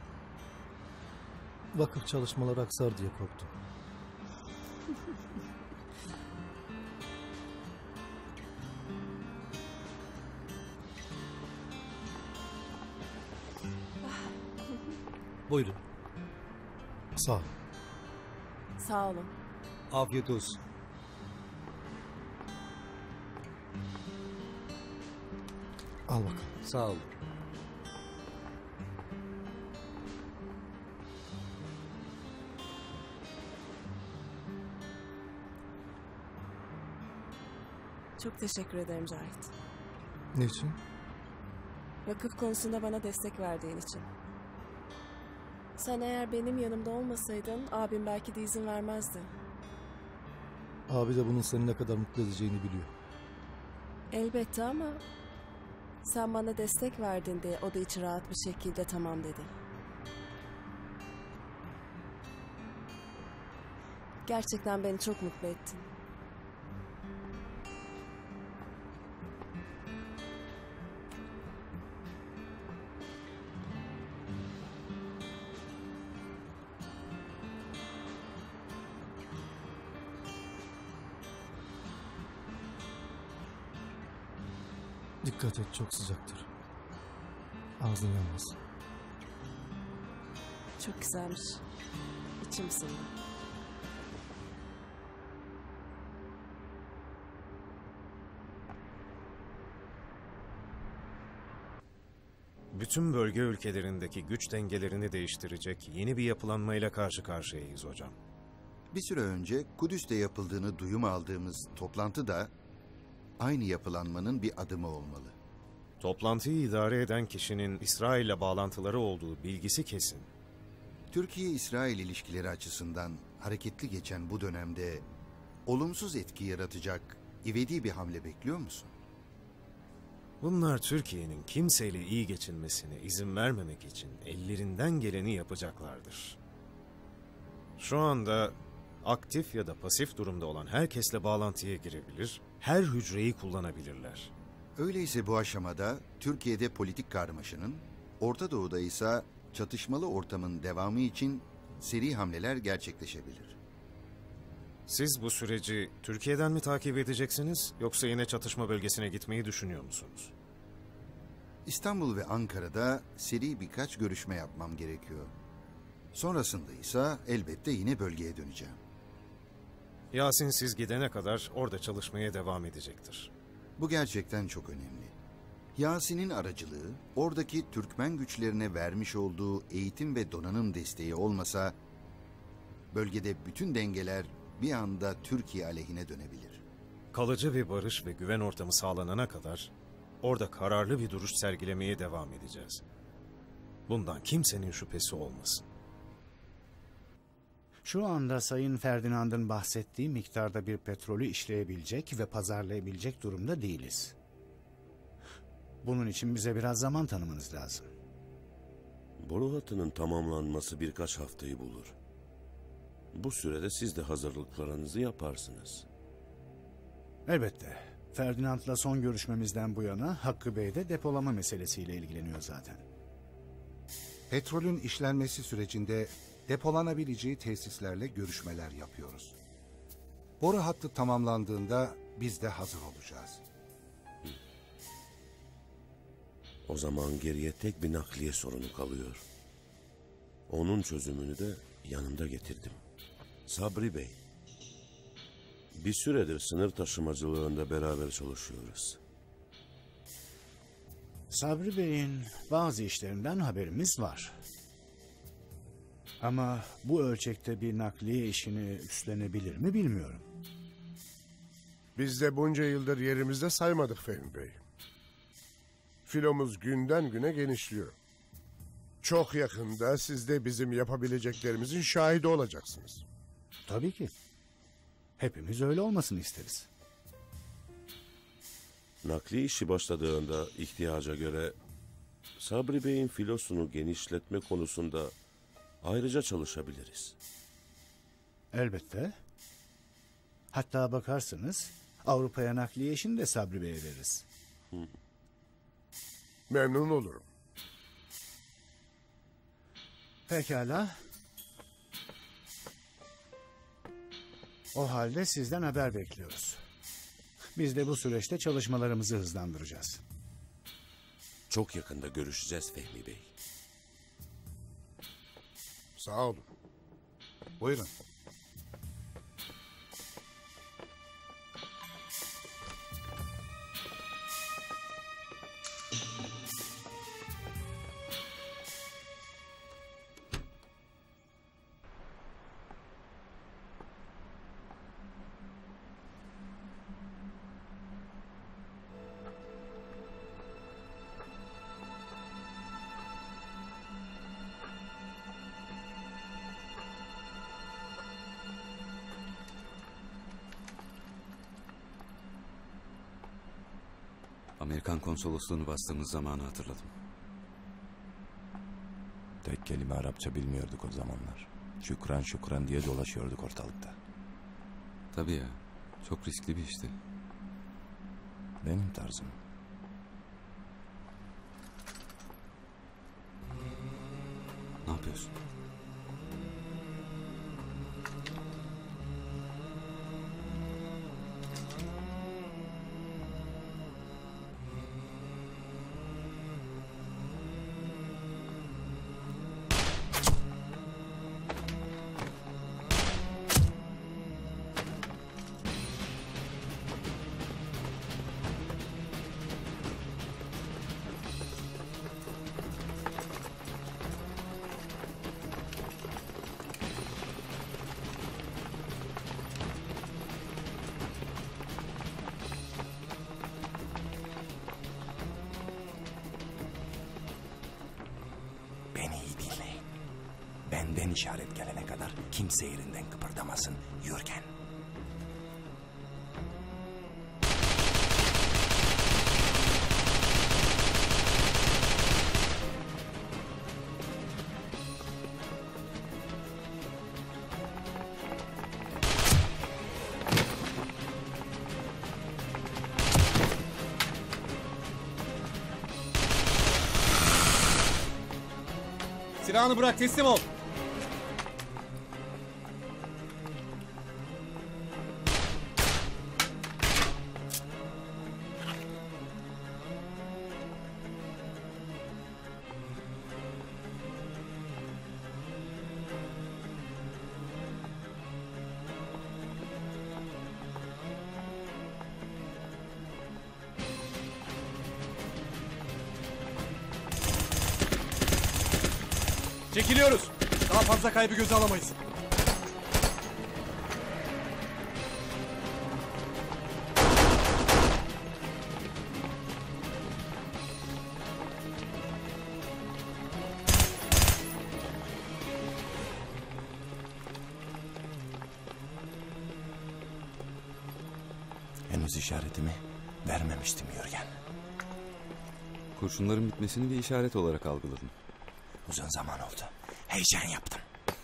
Vakıf çalışmaları aksar diye korktum.
Buyurun.
Sağ ol.
Sağ olun.
Afiyet olsun.
Al bakalım.
Sağ olun.
Çok teşekkür ederim Cahit.
Niçin?
Vakıf konusunda bana destek verdiğin için. Sen eğer benim yanımda olmasaydın abim belki de izin vermezdi.
Abi de bunun seni ne kadar mutlu edeceğini biliyor.
Elbette ama sen bana destek verdin diye o da içi rahat bir şekilde tamam dedi. Gerçekten beni çok mutlu ettin.
Dikkat et, çok sıcaktır. Ağzın yanmasın.
Çok güzelmiş. İçim ısındı.
Bütün bölge ülkelerindeki güç dengelerini değiştirecek yeni bir yapılanmayla karşı karşıyayız hocam.
Bir süre önce Kudüs'te yapıldığını duyum aldığımız toplantı da aynı yapılanmanın bir adımı olmalı.
Toplantıyı idare eden kişinin İsrail'le bağlantıları olduğu bilgisi kesin.
Türkiye-İsrail ilişkileri açısından hareketli geçen bu dönemde olumsuz etki yaratacak ivedi bir hamle bekliyor musun?
Bunlar Türkiye'nin kimseyle iyi geçinmesine izin vermemek için ellerinden geleni yapacaklardır. Şu anda aktif ya da pasif durumda olan herkesle bağlantıya girebilir, her hücreyi kullanabilirler.
Öyleyse bu aşamada Türkiye'de politik karmaşanın, Orta Doğu'da ise çatışmalı ortamın devamı için seri hamleler gerçekleşebilir.
Siz bu süreci Türkiye'den mi takip edeceksiniz yoksa yine çatışma bölgesine gitmeyi düşünüyor musunuz?
İstanbul ve Ankara'da seri birkaç görüşme yapmam gerekiyor. Sonrasında ise elbette yine bölgeye döneceğim.
Yasin siz gidene kadar orada çalışmaya devam edecektir.
Bu gerçekten çok önemli. Yasin'in aracılığı, oradaki Türkmen güçlerine vermiş olduğu eğitim ve donanım desteği olmasa, bölgede bütün dengeler bir anda Türkiye aleyhine dönebilir.
Kalıcı bir barış ve güven ortamı sağlanana kadar orada kararlı bir duruş sergilemeye devam edeceğiz. Bundan kimsenin şüphesi olmasın.
Şu anda Sayın Ferdinand'ın bahsettiği miktarda bir petrolü işleyebilecek ve pazarlayabilecek durumda değiliz. Bunun için bize biraz zaman tanımanız lazım.
Boru hattının tamamlanması birkaç haftayı bulur. Bu sürede siz de hazırlıklarınızı yaparsınız.
Elbette. Ferdinand'la son görüşmemizden bu yana Hakkı Bey de depolama meselesiyle ilgileniyor zaten.
Petrolün işlenmesi sürecinde depolanabileceği tesislerle görüşmeler yapıyoruz. Boru hattı tamamlandığında biz de hazır olacağız.
O zaman geriye tek bir nakliye sorunu kalıyor. Onun çözümünü de yanımda getirdim. Sabri Bey, bir süredir sınır taşımacılığında beraber çalışıyoruz.
Sabri Bey'in bazı işlerinden haberimiz var. Ama bu ölçekte bir nakliye işini üstlenebilir mi bilmiyorum.
Biz de bunca yıldır yerimizde saymadık Fehmi Bey. Filomuz günden güne genişliyor. Çok yakında siz de bizim yapabileceklerimizin şahidi olacaksınız.
Tabii ki. Hepimiz öyle olmasını isteriz.
Nakli işi başladığında ihtiyaca göre Sabri Bey'in filosunu genişletme konusunda ayrıca çalışabiliriz.
Elbette. Hatta bakarsanız Avrupa'ya nakliye işini de Sabri Bey'e veririz.
Hı.
Memnun olurum.
Pekala. O halde sizden haber bekliyoruz. Biz de bu süreçte çalışmalarımızı hızlandıracağız.
Çok yakında görüşeceğiz Fehmi Bey.
Sağ olun.
Buyurun.
Amerikan konsolosluğunu bastığımız zamanı hatırladım.
Tek kelime Arapça bilmiyorduk o zamanlar. Şükran şükran diye dolaşıyorduk ortalıkta.
Tabii ya. Çok riskli bir işti.
Benim tarzım.
Ne yapıyorsun?
Benden işaret gelene kadar kimse yerinden kıpırdamasın. Yürgen.
Silahını bırak, teslim ol. Çekiliyoruz. Daha fazla kaybı göze alamayız.
Henüz işaretimi vermemiştim Yürgen.
Kurşunların bitmesini bir işaret olarak algıladım.
Uzun zaman oldu. Heyecan yaptım.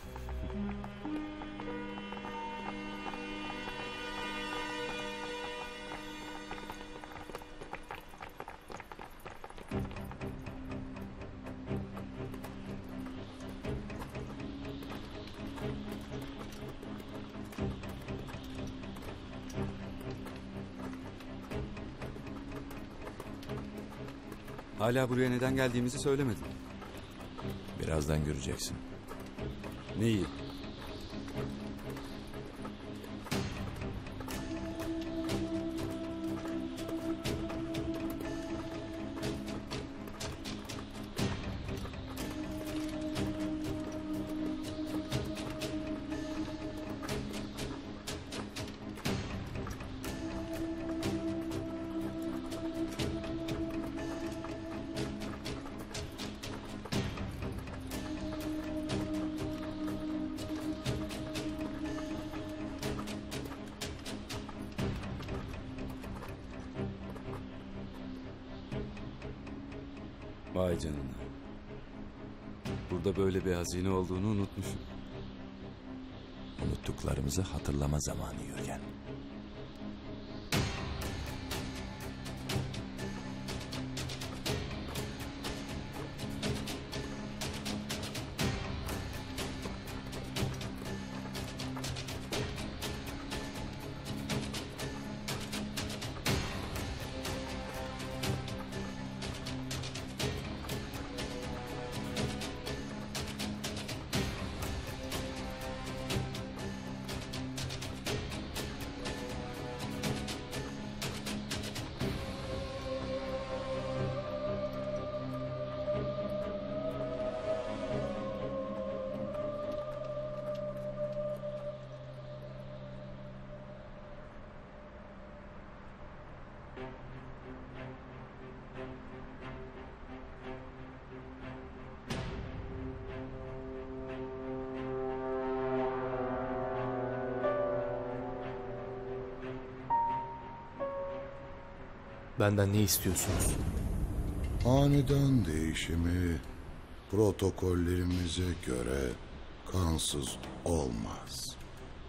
Hala buraya neden geldiğimizi söylemedin.
Birazdan göreceksin.
Neyi? Vay canına. Burada böyle bir hazine olduğunu unutmuşum.
Unuttuklarımızı hatırlama zamanı Yürgen.
Benden ne istiyorsunuz?
Aniden değişimi protokollerimize göre kansız olmaz.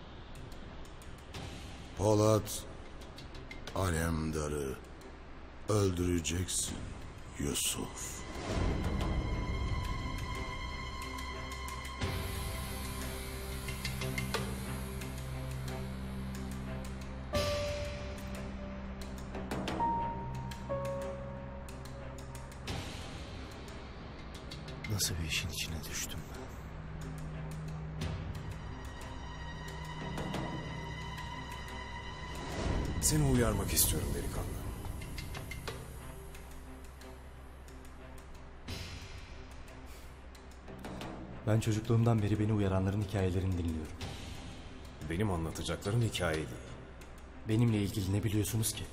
Polat Alemdar'ı öldüreceksin Yusuf.
Nasıl bir işin içine düştüm ben?
Seni uyarmak istiyorum delikanlı.
Ben çocukluğumdan beri beni uyaranların hikayelerini dinliyorum.
Benim anlatacaklarım hikaye değil.
Benimle ilgili ne biliyorsunuz ki?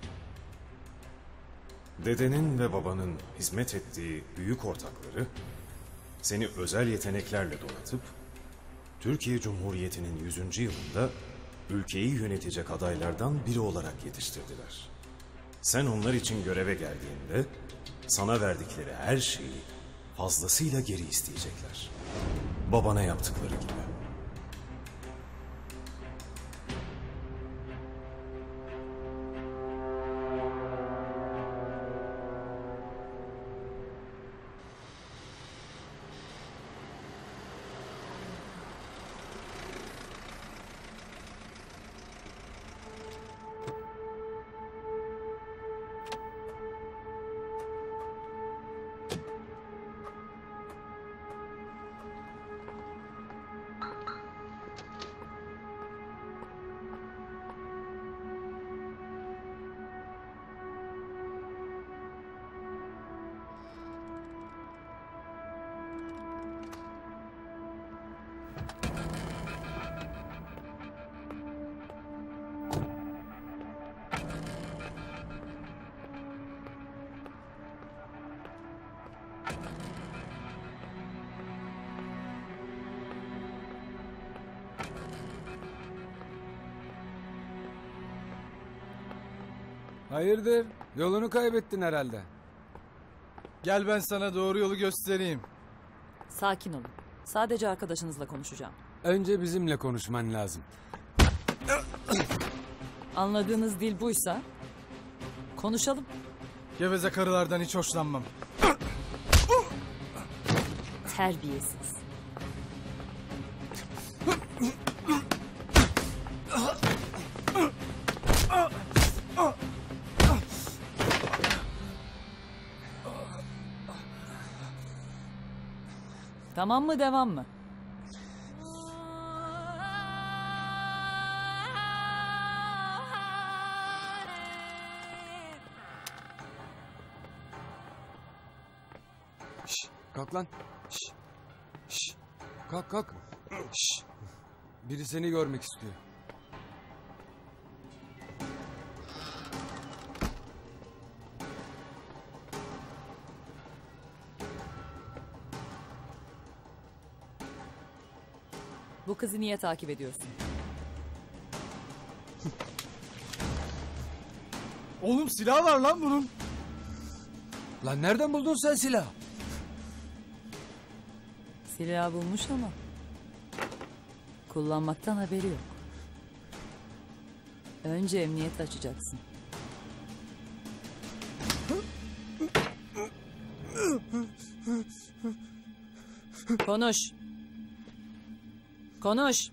Dedenin ve babanın hizmet ettiği büyük ortakları seni özel yeteneklerle donatıp Türkiye Cumhuriyeti'nin yüzüncü yılında ülkeyi yönetecek adaylardan biri olarak yetiştirdiler. Sen onlar için göreve geldiğinde sana verdikleri her şeyi fazlasıyla geri isteyecekler. Babana yaptıkları gibi.
Hayırdır? Yolunu kaybettin herhalde.
Gel ben sana doğru yolu göstereyim.
Sakin olun. Sadece arkadaşınızla konuşacağım.
Önce bizimle konuşman lazım.
Anladığınız dil buysa konuşalım.
Geveze karılardan hiç hoşlanmam.
Terbiyesiz. Tamam mı, devam mı?
Şş, kalk lan. Şş, şş, kalk kalk. Şş, biri seni görmek istiyor.
Bu kızı niye takip ediyorsun?
Oğlum silah var lan bunun.
Lan nereden buldun sen silah?
Silah bulmuş ama kullanmaktan haberi yok. Önce emniyet açacaksın. Konuş. Konuş.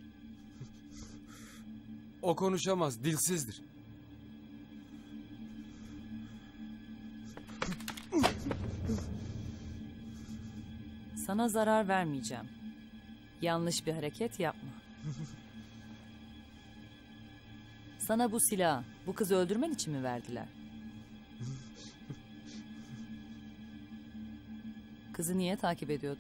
O konuşamaz, dilsizdir.
Sana zarar vermeyeceğim. Yanlış bir hareket yapma. Sana bu silahı, bu kızı öldürmen için mi verdiler? Kızı niye takip ediyordu?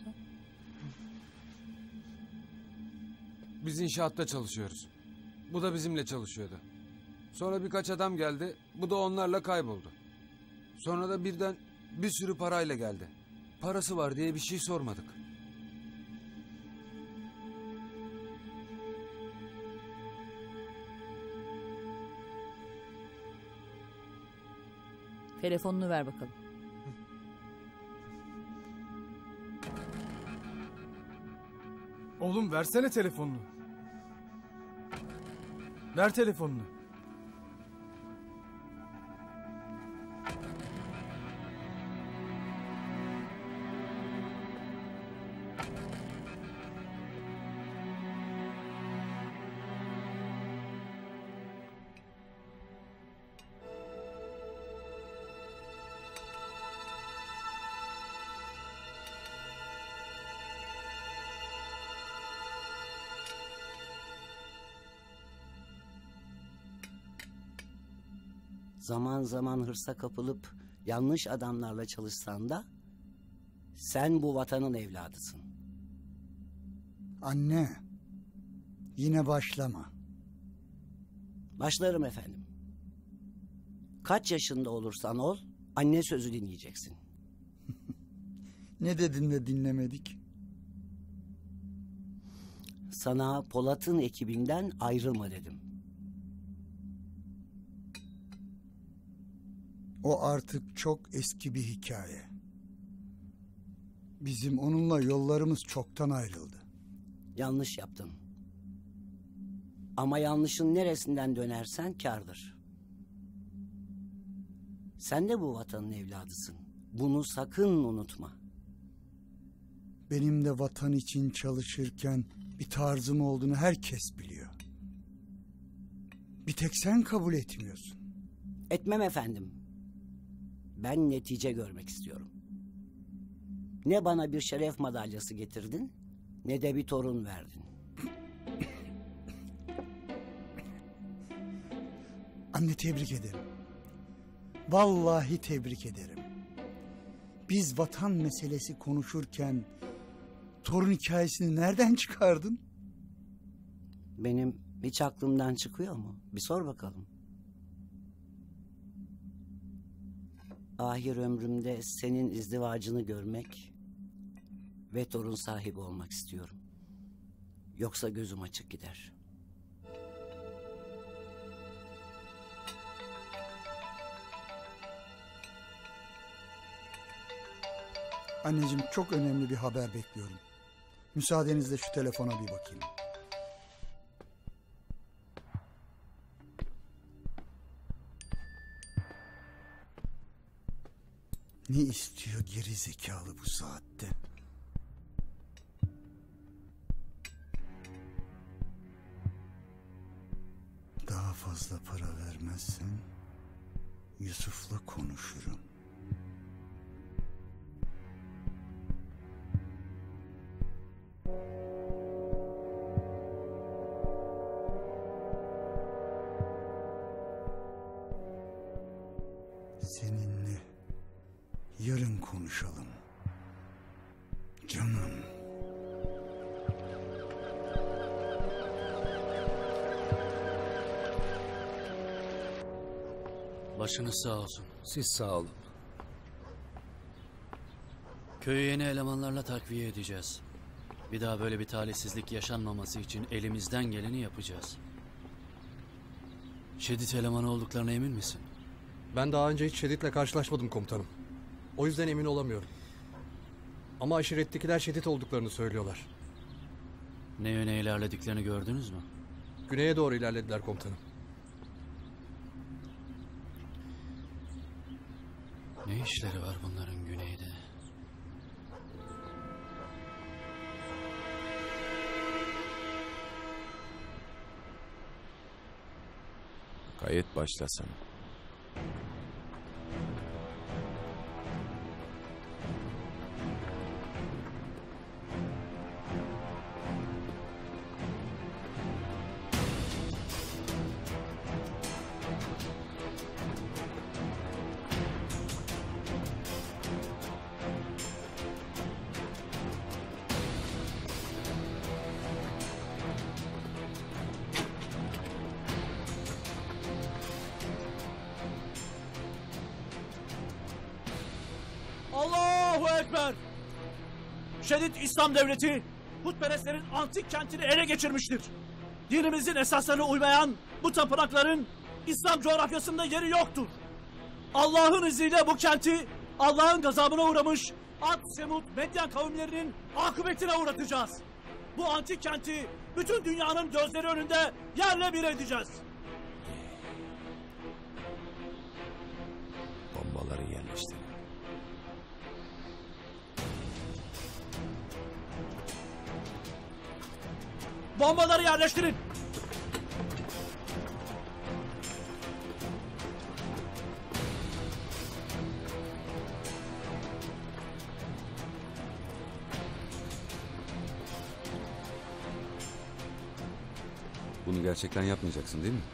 Biz inşaatta çalışıyoruz. Bu da bizimle çalışıyordu. Sonra birkaç adam geldi, bu da onlarla kayboldu. Sonra da birden bir sürü parayla geldi. Parası var diye bir şey sormadık.
Telefonunu ver bakalım.
Oğlum versene telefonunu. Ver telefonunu.
Zaman zaman hırsa kapılıp yanlış adamlarla çalışsan da sen bu vatanın evladısın.
Anne, yine başlama.
Başlarım efendim. Kaç yaşında olursan ol, anne sözü dinleyeceksin.
Ne dedin de dinlemedik?
Sana Polat'ın ekibinden ayrılma dedim.
O artık çok eski bir hikaye. Bizim onunla yollarımız çoktan ayrıldı.
Yanlış yaptın. Ama yanlışın neresinden dönersen kârdır. Sen de bu vatanın evladısın. Bunu sakın unutma.
Benim de vatan için çalışırken bir tarzım olduğunu herkes biliyor. Bir tek sen kabul etmiyorsun.
Etmem efendim. Ben netice görmek istiyorum. Ne bana bir şeref madalyası getirdin, ne de bir torun verdin.
Anne, tebrik ederim. Vallahi tebrik ederim. Biz vatan meselesi konuşurken torun hikayesini nereden çıkardın?
Benim hiç aklımdan çıkıyor mu? Bir sor bakalım. Ahir ömrümde senin izdivacını görmek ve torun sahibi olmak istiyorum. Yoksa gözüm açık gider.
Anneciğim, çok önemli bir haber bekliyorum. Müsaadenizle şu telefona bir bakayım. Ne istiyor geri zekalı bu saatte? Daha fazla para vermezsen Yusuf'la konuşurum. Seninle yarın konuşalım. Canım.
Başınız sağ olsun.
Siz sağ olun.
Köyü yeni elemanlarla takviye edeceğiz. Bir daha böyle bir talihsizlik yaşanmaması için elimizden geleni yapacağız. Şedid elemanı olduklarına emin misin?
Ben daha önce hiç Şedid'le karşılaşmadım komutanım.
O yüzden emin olamıyorum. Ama aşirettekiler şiddet olduklarını söylüyorlar.
Ne yöne ilerlediklerini gördünüz mü?
Güneye doğru ilerlediler komutanım.
Ne işleri var bunların güneyde?
Kayıt başlasın.
Allahu Ekber! Şedid İslam Devleti, putperestlerin antik kentini ele geçirmiştir. Dinimizin esaslarına uymayan bu tapınakların İslam coğrafyasında yeri yoktur. Allah'ın izniyle bu kenti Allah'ın gazabına uğramış Ad, Semud, Medyen kavimlerinin akıbetine uğratacağız. Bu antik kenti bütün dünyanın gözleri önünde yerle bir edeceğiz.
Bombaları yerleştirin.
Bombaları yerleştirin.
Bunu gerçekten yapmayacaksın değil mi?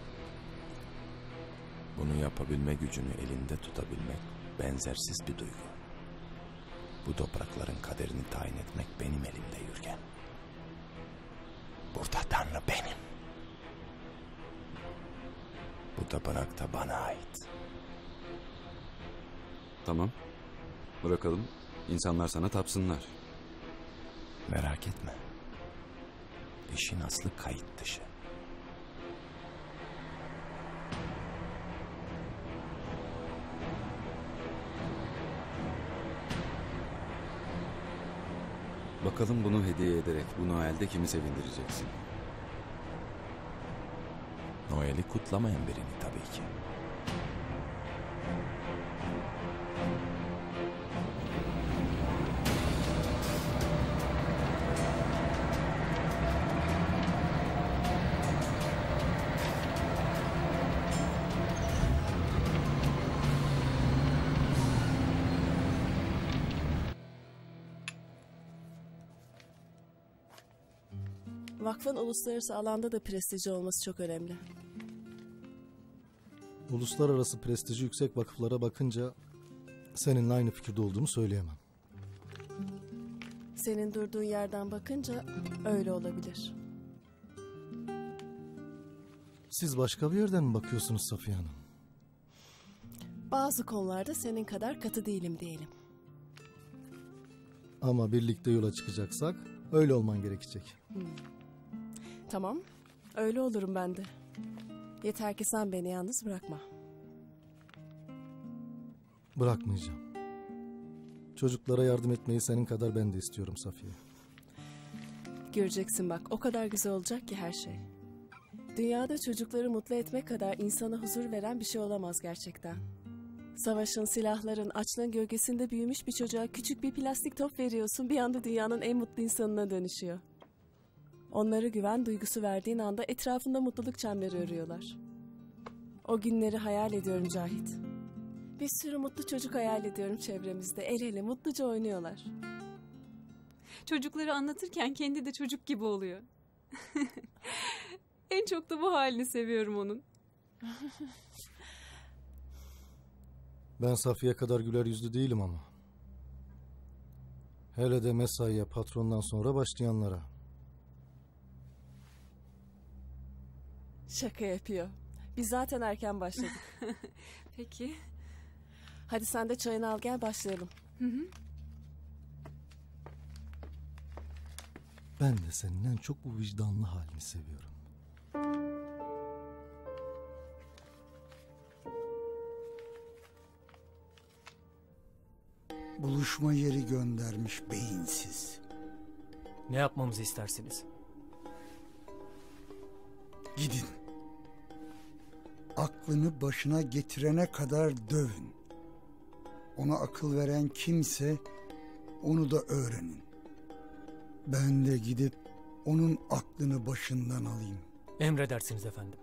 Bunu yapabilme gücünü elinde tutabilmek benzersiz bir duygu. Bu toprakların kaderini tayin etmek benim elimde Yürgen. Burada Tanrı benim. Bu tapınak da bana ait.
Tamam. Bırakalım. İnsanlar sana tapsınlar.
Merak etme. İşin aslı kayıt dışı.
Bakalım bunu hediye ederek bu Noel'de kimi sevindireceksin?
Noel'i kutlamayan birini tabii ki.
Vakfın uluslararası alanda da prestiji olması çok önemli.
Uluslararası prestiji yüksek vakıflara bakınca seninle aynı fikirde olduğumu söyleyemem.
Senin durduğun yerden bakınca öyle olabilir.
Siz başka bir yerden mi bakıyorsunuz Safiye Hanım?
Bazı konularda senin kadar katı değilim diyelim.
Ama birlikte yola çıkacaksak öyle olman gerekecek.
Hmm. Tamam, öyle olurum ben de. Yeter ki sen beni yalnız bırakma.
Bırakmayacağım. Çocuklara yardım etmeyi senin kadar ben de istiyorum Safiye.
Göreceksin bak, o kadar güzel olacak ki her şey. Dünyada çocukları mutlu etmek kadar insana huzur veren bir şey olamaz gerçekten. Savaşın, silahların, açlığın gölgesinde büyümüş bir çocuğa küçük bir plastik top veriyorsun, bir anda dünyanın en mutlu insanına dönüşüyor. Onlara güven duygusu verdiğin anda etrafında mutluluk çemleri örüyorlar. O günleri hayal ediyorum Cahit. Bir sürü mutlu çocuk hayal ediyorum çevremizde. El ele mutluca oynuyorlar.
Çocukları anlatırken kendi de çocuk gibi oluyor. En çok da bu halini seviyorum onun.
Ben Safiye kadar güler yüzlü değilim ama. Hele de mesaiye patrondan sonra başlayanlara.
Şaka yapıyor. Biz zaten erken başladık.
Peki.
Hadi sen de çayını al gel başlayalım.
Hı hı.
Ben de senin en çok bu vicdanlı halini seviyorum.
buluşma yeri göndermiş beyinsiz.
Ne yapmamızı istersiniz?
Gidin. Aklını başına getirene kadar dövün. Ona akıl veren kimse onu da öğrenin. Ben de gidip onun aklını başından alayım.
Emredersiniz efendim.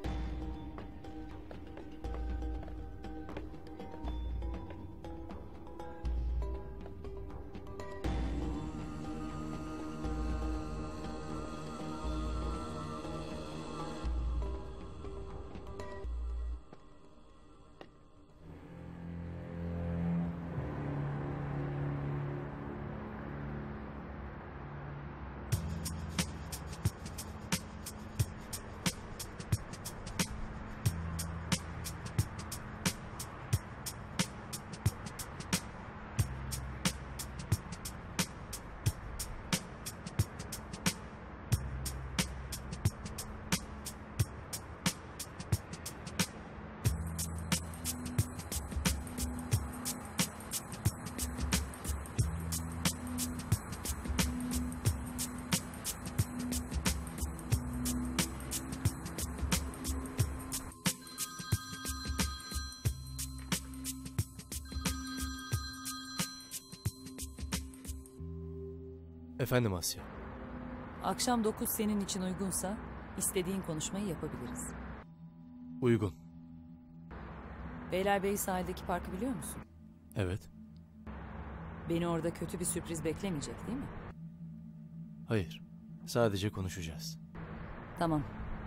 Efendim Asya.
Akşam dokuz senin için uygunsa istediğin konuşmayı yapabiliriz.
Uygun.
Beylerbeyi sahildeki parkı biliyor musun?
Evet.
Beni orada kötü bir sürpriz beklemeyecek değil mi?
Hayır. Sadece konuşacağız.
Tamam.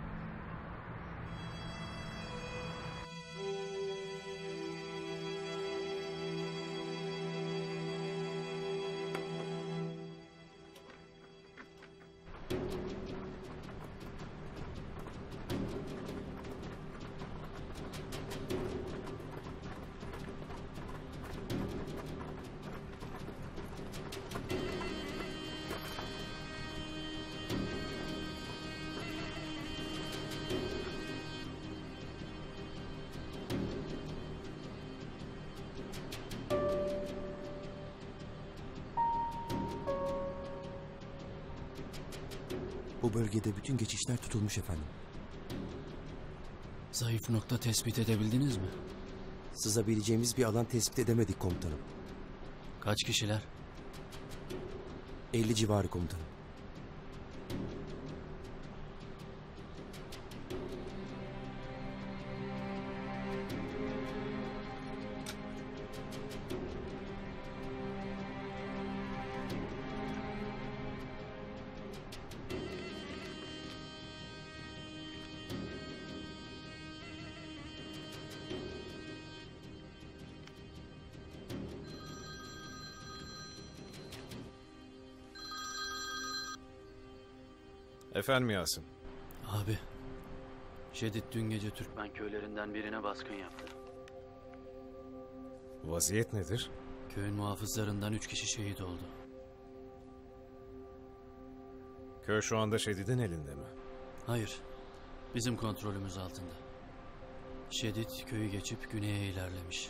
Bu bölgede bütün geçişler tutulmuş efendim.
Zayıf nokta tespit edebildiniz mi?
Sızabileceğimiz bir alan tespit edemedik komutanım.
Kaç kişiler?
elli civarı komutanım.
Efendim Yasin.
Abi, Şedid dün gece Türkmen köylerinden birine baskın yaptı.
Vaziyet nedir?
Köyün muhafızlarından üç kişi şehit oldu.
Köy şu anda Şedid'in elinde mi?
Hayır, bizim kontrolümüz altında. Şedid köyü geçip güneye ilerlemiş.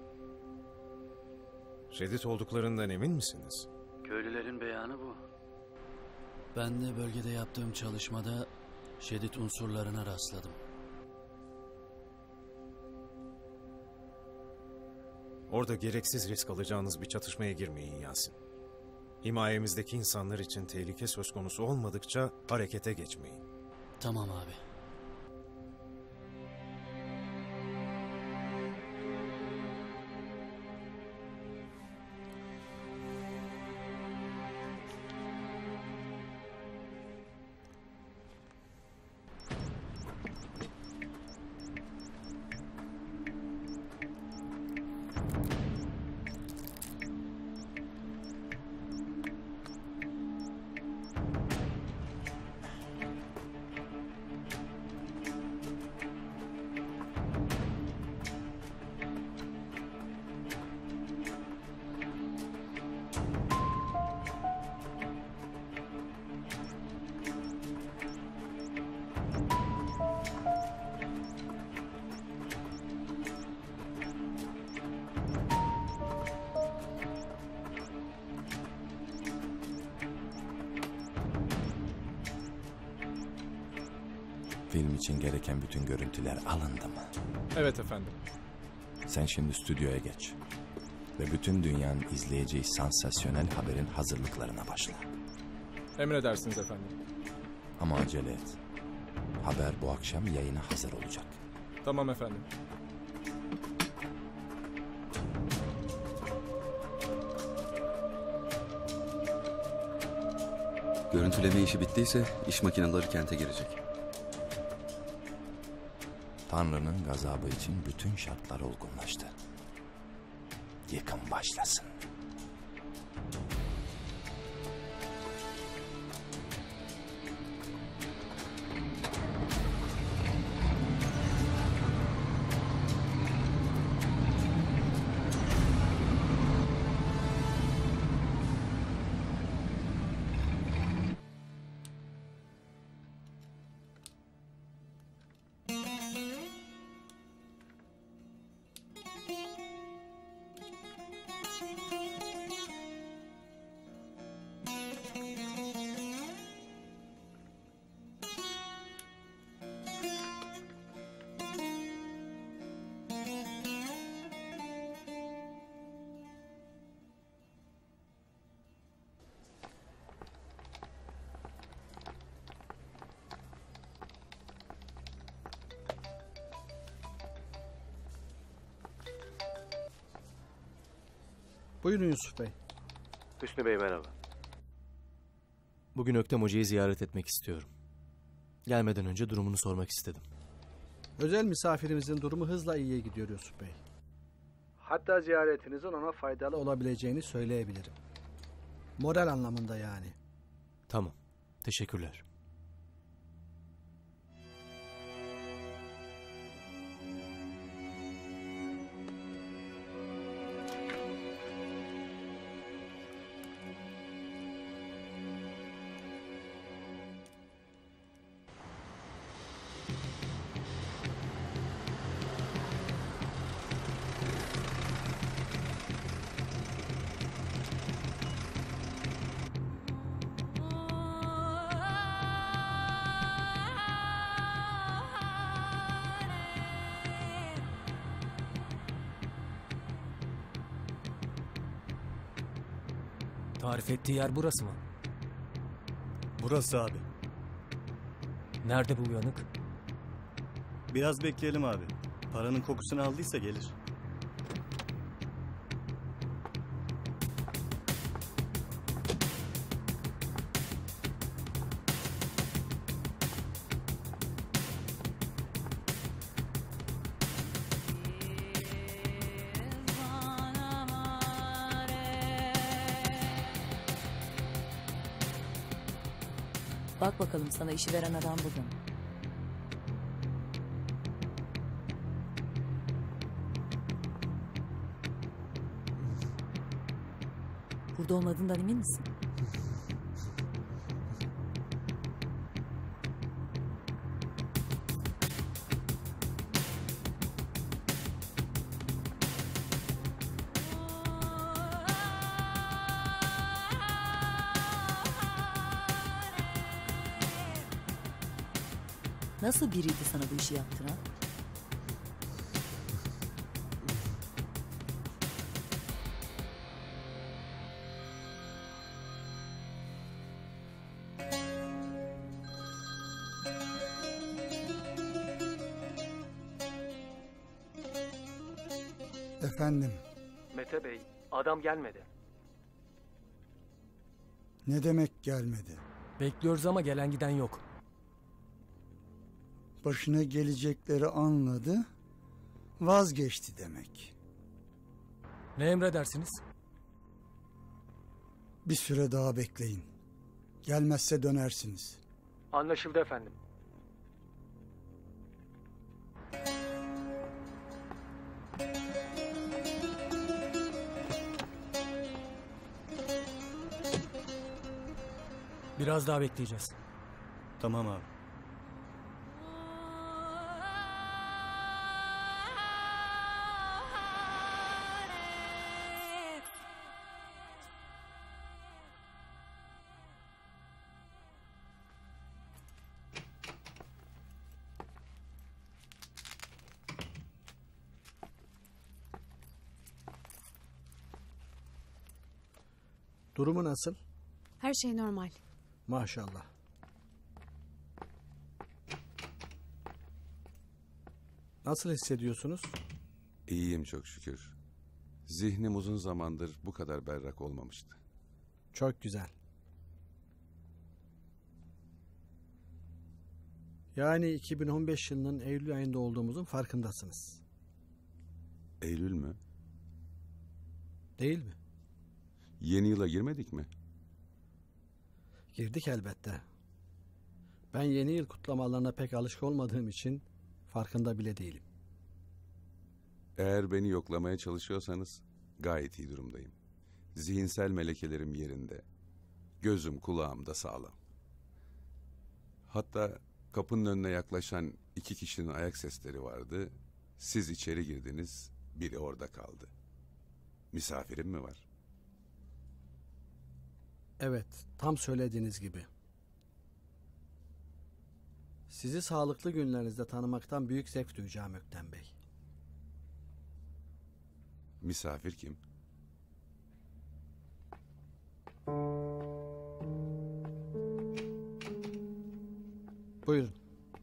Şedid olduklarından emin misiniz?
Köylülerin beyanı bu. Ben de bölgede yaptığım çalışmada Şedid unsurlarına rastladım.
Orada gereksiz risk alacağınız bir çatışmaya girmeyin Yasin. Himayemizdeki insanlar için tehlike söz konusu olmadıkça harekete geçmeyin.
Tamam abi.
Film için gereken bütün görüntüler alındı mı?
Evet efendim.
Sen şimdi stüdyoya geç. Ve bütün dünyanın izleyeceği sansasyonel haberin hazırlıklarına başla.
Emredersiniz efendim.
Ama acele et. Haber bu akşam yayına hazır olacak.
Tamam efendim.
Görüntüleme işi bittiyse iş makineleri kente girecek.
Tanrı'nın gazabı için bütün şartlar olgunlaştı. Yıkım başlasın.
Buyurun Yusuf Bey.
Hüsnü Bey merhaba. Bugün Öktem Hoca'yı ziyaret etmek istiyorum. Gelmeden önce durumunu sormak istedim.
Özel misafirimizin durumu hızla iyiye gidiyor Yusuf Bey. Hatta ziyaretinizin ona faydalı olabileceğini söyleyebilirim. Moral anlamında yani.
Tamam. Teşekkürler.
Tarif ettiği yer burası mı?
Burası abi.
Nerede bu uyanık?
Biraz bekleyelim abi. Paranın kokusunu aldıysa gelir.
Bak bakalım sana işi veren adam burada mı? Burada olmadığından emin misin? Nasıl biriydi sana bu işi yaptıran?
Efendim,
Mete Bey, adam gelmedi.
ne demek gelmedi?
Bekliyoruz ama gelen giden yok.
Başına gelecekleri anladı, vazgeçti demek.
Ne emredersiniz?
Bir süre daha bekleyin. Gelmezse dönersiniz.
Anlaşıldı efendim. Biraz daha bekleyeceğiz.
Tamam abi.
Durumu nasıl?
Her şey normal.
Maşallah. Nasıl hissediyorsunuz?
İyiyim çok şükür. Zihnim uzun zamandır bu kadar berrak olmamıştı.
Çok güzel. Yani iki bin on beş yılının Eylül ayında olduğumuzun farkındasınız.
Eylül mü?
Değil mi?
Yeni yıla girmedik mi?
Girdik elbette. Ben yeni yıl kutlamalarına pek alışık olmadığım için farkında bile değilim.
Eğer beni yoklamaya çalışıyorsanız gayet iyi durumdayım. Zihinsel melekelerim yerinde. Gözüm kulağım da sağlam. Hatta kapının önüne yaklaşan iki kişinin ayak sesleri vardı. Siz içeri girdiniz, biri orada kaldı. Misafirim mi var?
Evet, tam söylediğiniz gibi. Sizi sağlıklı günlerinizde tanımaktan büyük zevk duyacağım Öktem Bey.
Misafir kim?
Buyurun.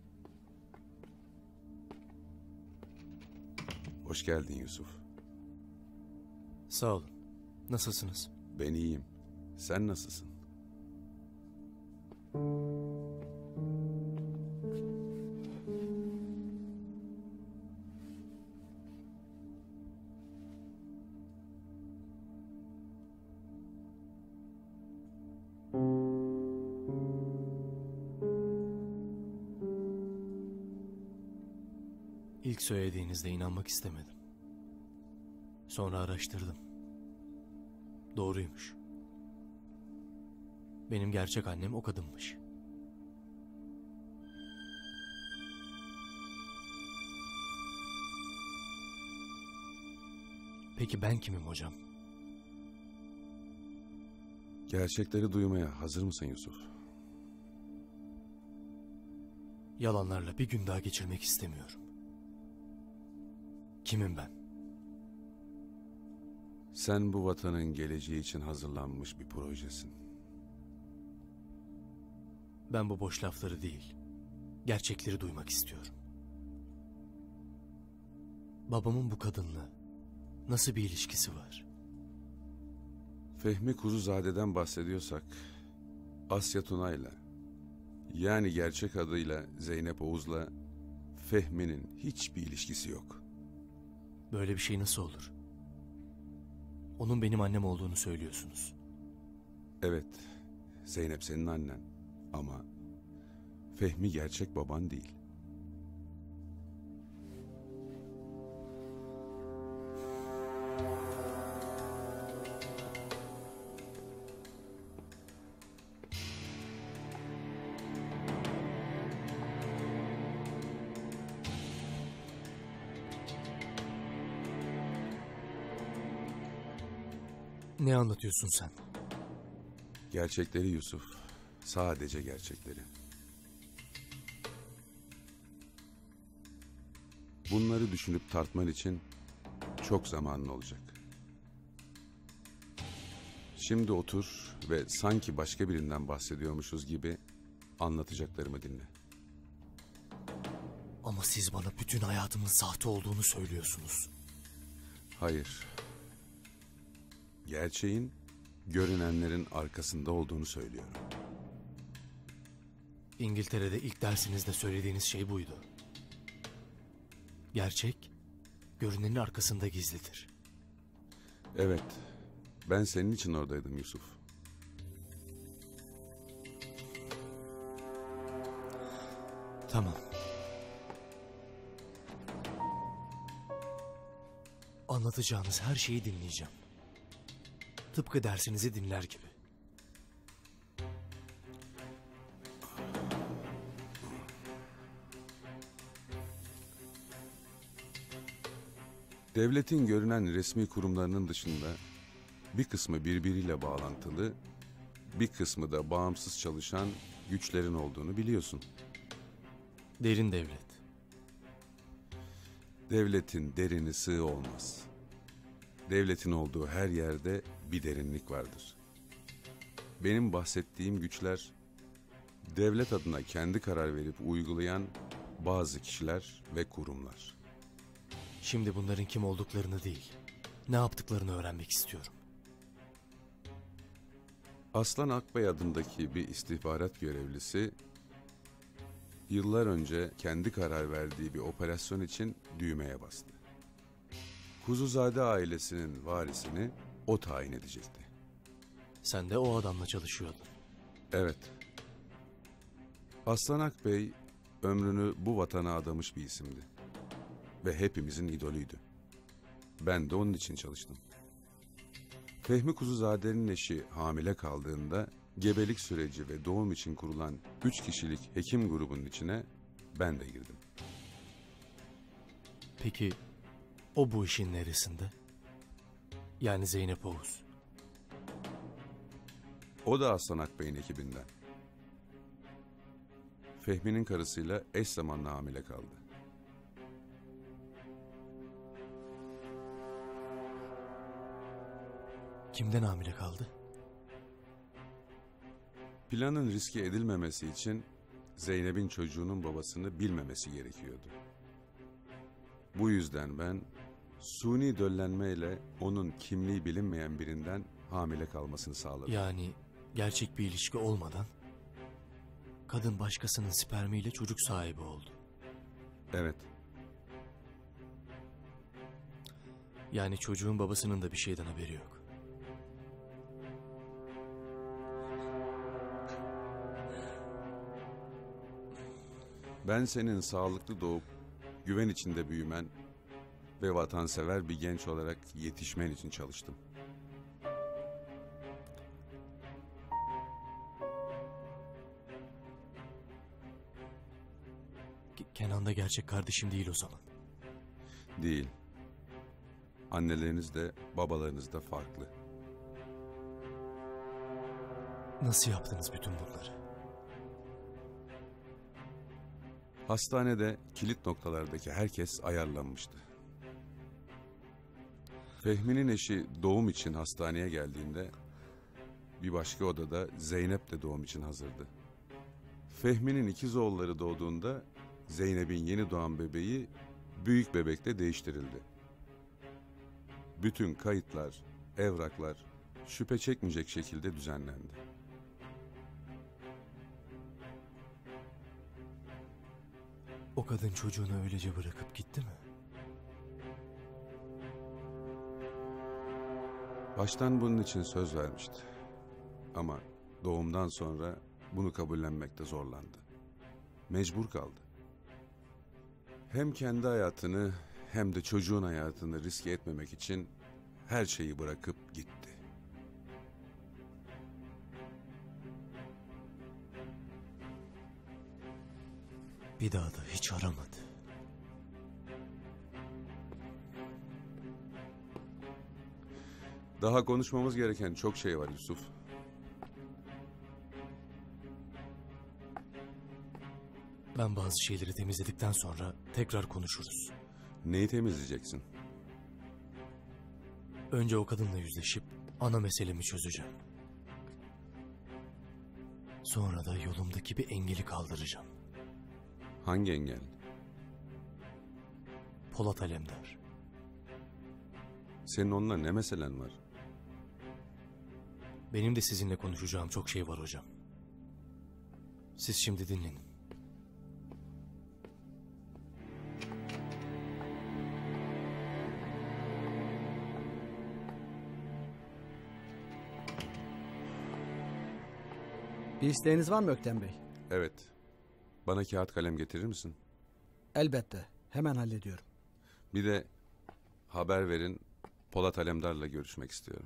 Hoş geldin Yusuf.
Sağ olun. Nasılsınız?
Ben iyiyim. Sen nasılsın?
İlk söylediğinizde inanmak istemedim. Sonra araştırdım. Doğruymuş. Benim gerçek annem o kadınmış. Peki ben kimim hocam?
Gerçekleri duymaya hazır mısın Yusuf?
Yalanlarla bir gün daha geçirmek istemiyorum. Kimim ben?
Sen bu vatanın geleceği için hazırlanmış bir projesin.
Ben bu boş lafları değil, gerçekleri duymak istiyorum. Babamın bu kadınla nasıl bir ilişkisi var?
Fehmi Kuzuzade'den bahsediyorsak, Asya Tuna'yla, yani gerçek adıyla Zeynep Oğuz'la Fehmi'nin hiçbir ilişkisi yok.
Böyle bir şey nasıl olur? Onun benim annem olduğunu söylüyorsunuz.
Evet, Zeynep senin annen ama Fehmi gerçek baban değil.
Ne anlatıyorsun sen?
Gerçekleri Yusuf, sadece gerçekleri. Bunları düşünüp tartman için çok zamanın olacak. Şimdi otur ve sanki başka birinden bahsediyormuşuz gibi anlatacaklarımı dinle.
Ama siz bana bütün hayatımın sahte olduğunu söylüyorsunuz.
Hayır. Gerçeğin görünenlerin arkasında olduğunu söylüyorum.
İngiltere'de ilk dersinizde söylediğiniz şey buydu. Gerçek, görünenin arkasında gizlidir.
Evet, ben senin için oradaydım Yusuf.
Tamam. Anlatacağınız her şeyi dinleyeceğim. Tıpkı dersinizi dinler gibi.
Devletin görünen resmi kurumlarının dışında bir kısmı birbiriyle bağlantılı, bir kısmı da bağımsız çalışan güçlerin olduğunu biliyorsun.
Derin devlet.
Devletin derini sığ olmaz. Devletin olduğu her yerde bir derinlik vardır. Benim bahsettiğim güçler devlet adına kendi karar verip uygulayan bazı kişiler ve kurumlar.
Şimdi bunların kim olduklarını değil, ne yaptıklarını öğrenmek istiyorum.
Aslan Akbey adındaki bir istihbarat görevlisi yıllar önce kendi karar verdiği bir operasyon için düğmeye bastı. Kuzuzade ailesinin varisini o tayin edecekti.
Sen de o adamla çalışıyordun.
Evet. Aslan Akbey ömrünü bu vatana adamış bir isimdi. Ve hepimizin idolüydü. Ben de onun için çalıştım. Fehmi Kuzuzade'nin eşi hamile kaldığında gebelik süreci ve doğum için kurulan üç kişilik hekim grubunun içine ben de girdim.
Peki o bu işin neresinde? Yani Zeynep Oğuz.
O da Aslan Akbey'in ekibinden. Fehmi'nin karısıyla eş zamanlı hamile kaldı.
Kimden hamile kaldı?
Planın riske edilmemesi için Zeynep'in çocuğunun babasını bilmemesi gerekiyordu. Bu yüzden ben suni döllenmeyle onun kimliği bilinmeyen birinden hamile kalmasını sağladım.
Yani gerçek bir ilişki olmadan kadın başkasının spermiyle çocuk sahibi oldu.
Evet.
Yani çocuğun babasının da bir şeyden haberi yok.
Ben senin sağlıklı doğup güven içinde büyümen ve vatansever bir genç olarak yetişmen için çalıştım.
Kenan da gerçek kardeşim değil o zaman.
Değil. Anneleriniz de babalarınız da farklı.
Nasıl yaptınız bütün bunları?
Hastanede kilit noktalardaki herkes ayarlanmıştı. Fehmi'nin eşi doğum için hastaneye geldiğinde bir başka odada Zeynep de doğum için hazırdı. Fehmi'nin ikiz oğulları doğduğunda Zeynep'in yeni doğan bebeği büyük bebekle değiştirildi. Bütün kayıtlar, evraklar şüphe çekmeyecek şekilde düzenlendi.
O kadın çocuğunu öylece bırakıp gitti mi?
Baştan bunun için söz vermişti. Ama doğumdan sonra bunu kabullenmekte zorlandı. Mecbur kaldı. Hem kendi hayatını hem de çocuğun hayatını riske etmemek için her şeyi bırakıp gitti.
Bir daha da hiç aramadı.
Daha konuşmamız gereken çok şey var Yusuf.
Ben bazı şeyleri temizledikten sonra tekrar konuşuruz.
Neyi temizleyeceksin?
Önce o kadınla yüzleşip ana meselemi çözeceğim. Sonra da yolumdaki bir engeli kaldıracağım.
Hangi engel?
Polat Alemdar.
Senin onunla ne meselen var?
Benim de sizinle konuşacağım çok şey var hocam. Siz şimdi dinlenin.
Bir isteğiniz var mı Öktem Bey?
Evet. Bana kağıt kalem getirir misin?
Elbette. Hemen hallediyorum.
Bir de haber verin, Polat Alemdar'la görüşmek istiyorum.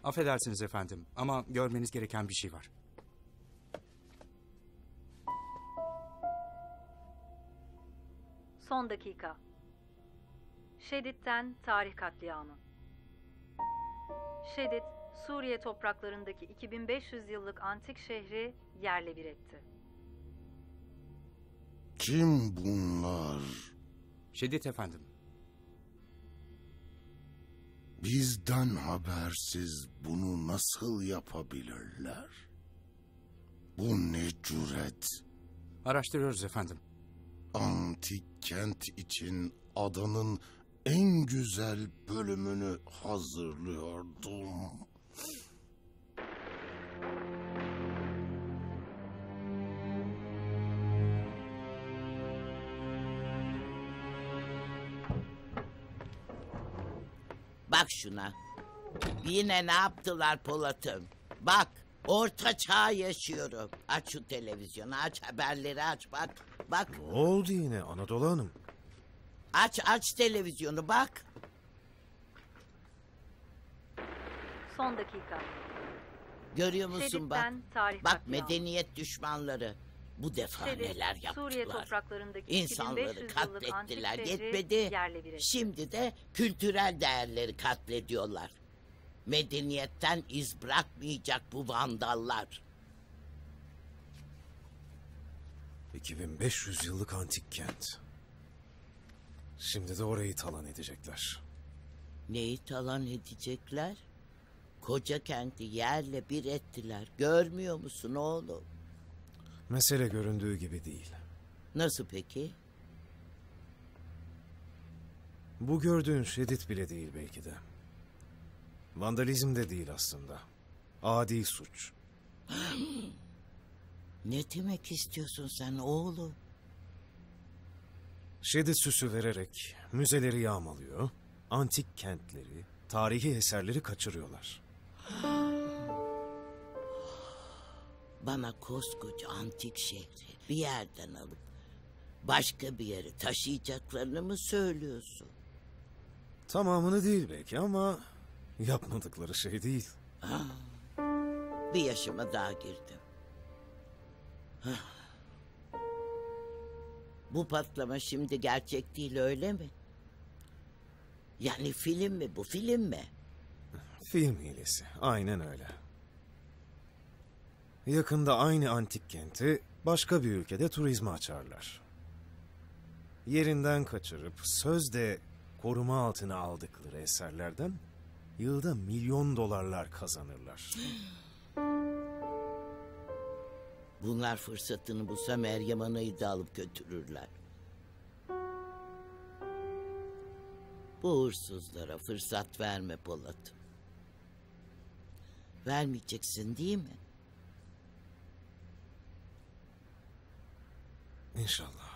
Affedersiniz efendim ama görmeniz gereken bir şey var.
Son dakika. Şedid'den tarih katliamı. Şedid, Suriye topraklarındaki iki bin beş yüz yıllık antik şehri yerle bir etti.
Kim bunlar?
Şedid efendim.
Bizden habersiz bunu nasıl yapabilirler? Bu ne cüret?
Araştırıyoruz efendim.
Antik kent için adanın en güzel bölümünü hazırlıyordum.
Bak şuna. Yine ne yaptılar Polat'ım? Bak, orta çağ yaşıyorum. Aç şu televizyonu, aç haberleri aç bak. Bak.
Ne oldu yine Anadolu Hanım?
Aç aç televizyonu bak.
Son dakika.
Görüyor musun
Şedid'den
bak.
tarih
Bak
katliamı.
medeniyet düşmanları. Bu defa
Şedid,
neler yaptılar.
Suriye topraklarındaki
İnsanları
iki bin beş yüz yıllık antik
katlettiler.
şehri
Yetmedi.
yerle bir etti.
Şimdi de kültürel değerleri katlediyorlar. Medeniyetten iz bırakmayacak bu vandallar.
iki bin beş yüz yıllık antik kent. Şimdi de orayı talan edecekler.
Neyi talan edecekler? Koca kenti yerle bir ettiler. Görmüyor musun oğlum?
Mesele göründüğü gibi değil.
Nasıl peki?
Bu gördüğün Şedid bile değil belki de. Vandalizm de değil aslında. Adi suç.
Ne demek istiyorsun sen oğlum?
Şedid süsü vererek müzeleri yağmalıyor, antik kentleri, tarihi eserleri kaçırıyorlar.
Bana koskoca antik şehri bir yerden alıp başka bir yere taşıyacaklarını mı söylüyorsun?
Tamamını değil belki ama yapmadıkları şey değil.
Ha, bir yaşıma daha girdim. Hah. Bu patlama şimdi gerçek değil öyle mi? Yani film mi bu, film mi?
Film hilesi, aynen öyle. Yakında aynı antik kenti başka bir ülkede turizme açarlar. Yerinden kaçırıp sözde koruma altına aldıkları eserlerden yılda milyon dolarlar kazanırlar.
Bunlar fırsatını bulsa Meryem Ana'yı da alıp götürürler. Bu hırsızlara fırsat verme Polat'ım. Vermeyeceksin değil mi?
İnşallah.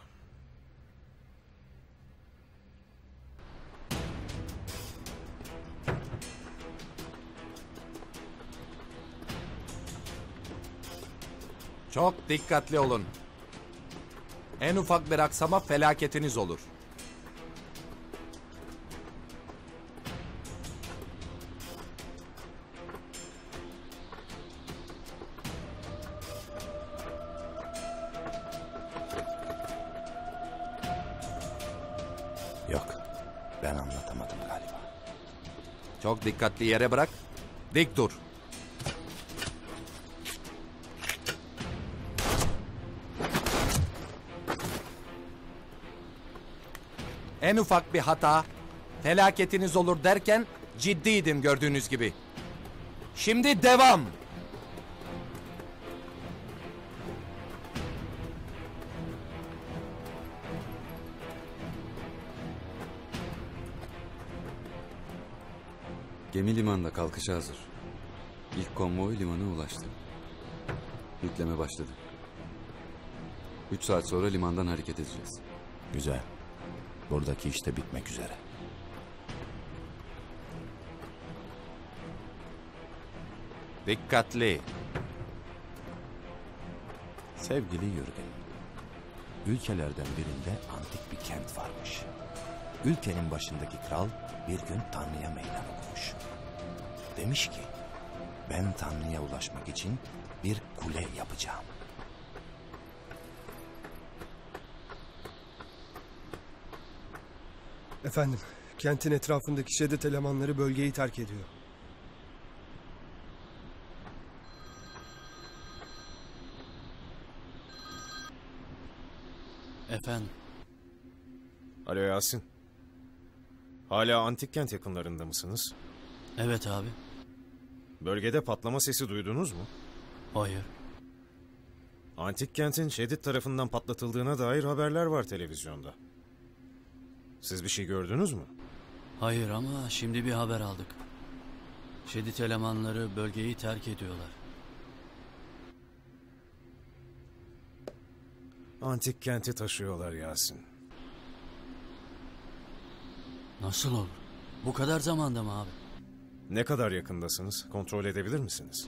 Çok dikkatli olun. En ufak bir aksama felaketiniz olur.
Yok, ben anlatamadım galiba.
Çok dikkatli yere bırak. Dik dur. En ufak bir hata felaketiniz olur derken ciddiydim gördüğünüz gibi. Şimdi devam.
Gemi limanda, kalkışa hazır. İlk konvoy limana ulaştı. Yükleme başladı. Üç saat sonra limandan hareket edeceğiz.
Güzel. Buradaki iş de bitmek üzere.
Dikkatli.
Sevgili Yürgen, ülkelerden birinde antik bir kent varmış. Ülkenin başındaki kral bir gün Tanrı'ya meydan okumuş. Demiş ki, ben Tanrı'ya ulaşmak için bir kule yapacağım.
Efendim, kentin etrafındaki şiddet elemanları bölgeyi terk ediyor.
Efendim.
Alo Yasin. Hala antik kent yakınlarında mısınız?
Evet abi.
Bölgede patlama sesi duydunuz mu?
Hayır.
Antik kentin Şedid tarafından patlatıldığına dair haberler var televizyonda. Siz bir şey gördünüz mü?
Hayır ama şimdi bir haber aldık. Şedid elemanları bölgeyi terk ediyorlar.
Antik kenti taşıyorlar Yasin.
Nasıl olur? Bu kadar zamanda mı abi?
Ne kadar yakındasınız? Kontrol edebilir misiniz?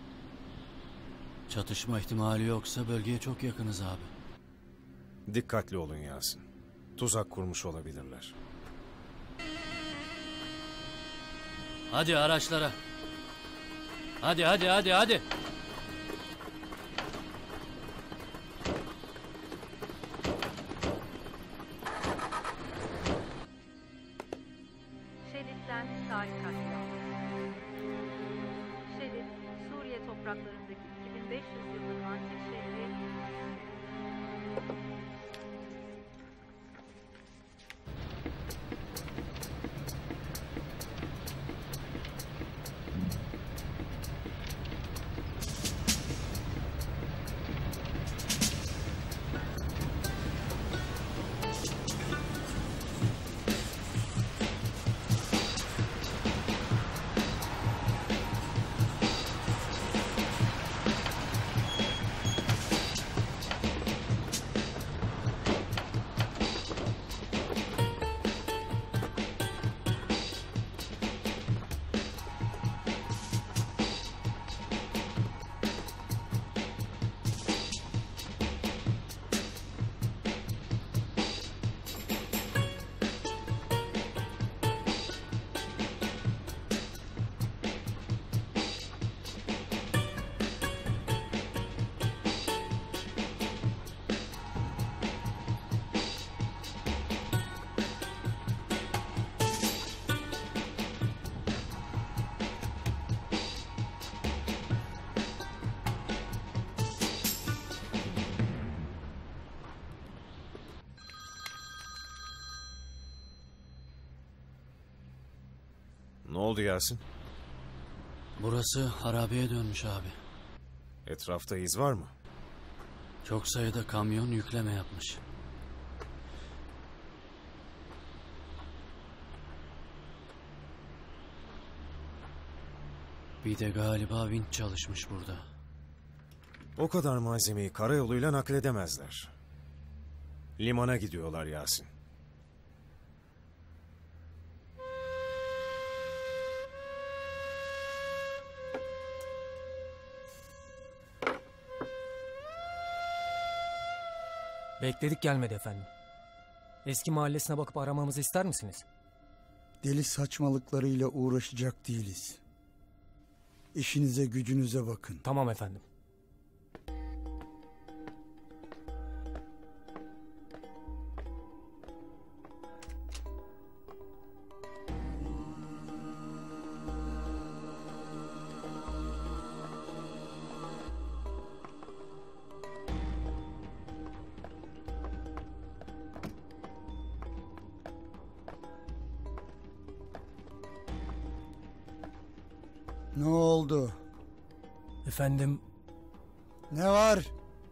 Çatışma ihtimali yoksa bölgeye çok yakınız abi.
Dikkatli olun Yasin. Tuzak kurmuş olabilirler.
Hadi araçlara. Hadi hadi hadi hadi.
Şedid'den tarih katliamı. Şedid, Suriye topraklarındaki iki bin beş yüz yıllık antik şehri
Ne oldu Yasin?
Burası harabeye dönmüş abi.
Etrafta iz var mı?
Çok sayıda kamyon yükleme yapmış. Bir de galiba vinç çalışmış burada.
O kadar malzemeyi karayoluyla nakledemezler. Limana gidiyorlar Yasin.
Bekledik gelmedi efendim. Eski mahallesine bakıp aramamızı ister misiniz?
Deli saçmalıklarıyla uğraşacak değiliz. İşinize gücünüze bakın.
Tamam efendim.
Ne oldu?
Efendim,
Ne var?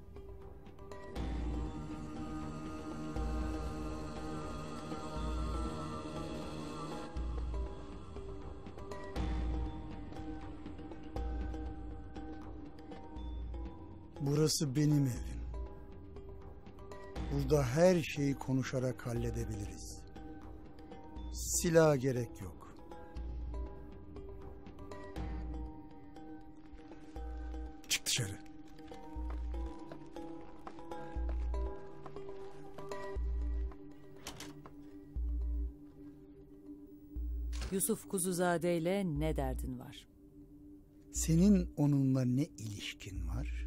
Burası benim evim. Burada her şeyi konuşarak halledebiliriz. Silaha gerek yok. Çık dışarı.
Yusuf Kuzuzade ile ne derdin var?
Senin onunla ne ilişkin var?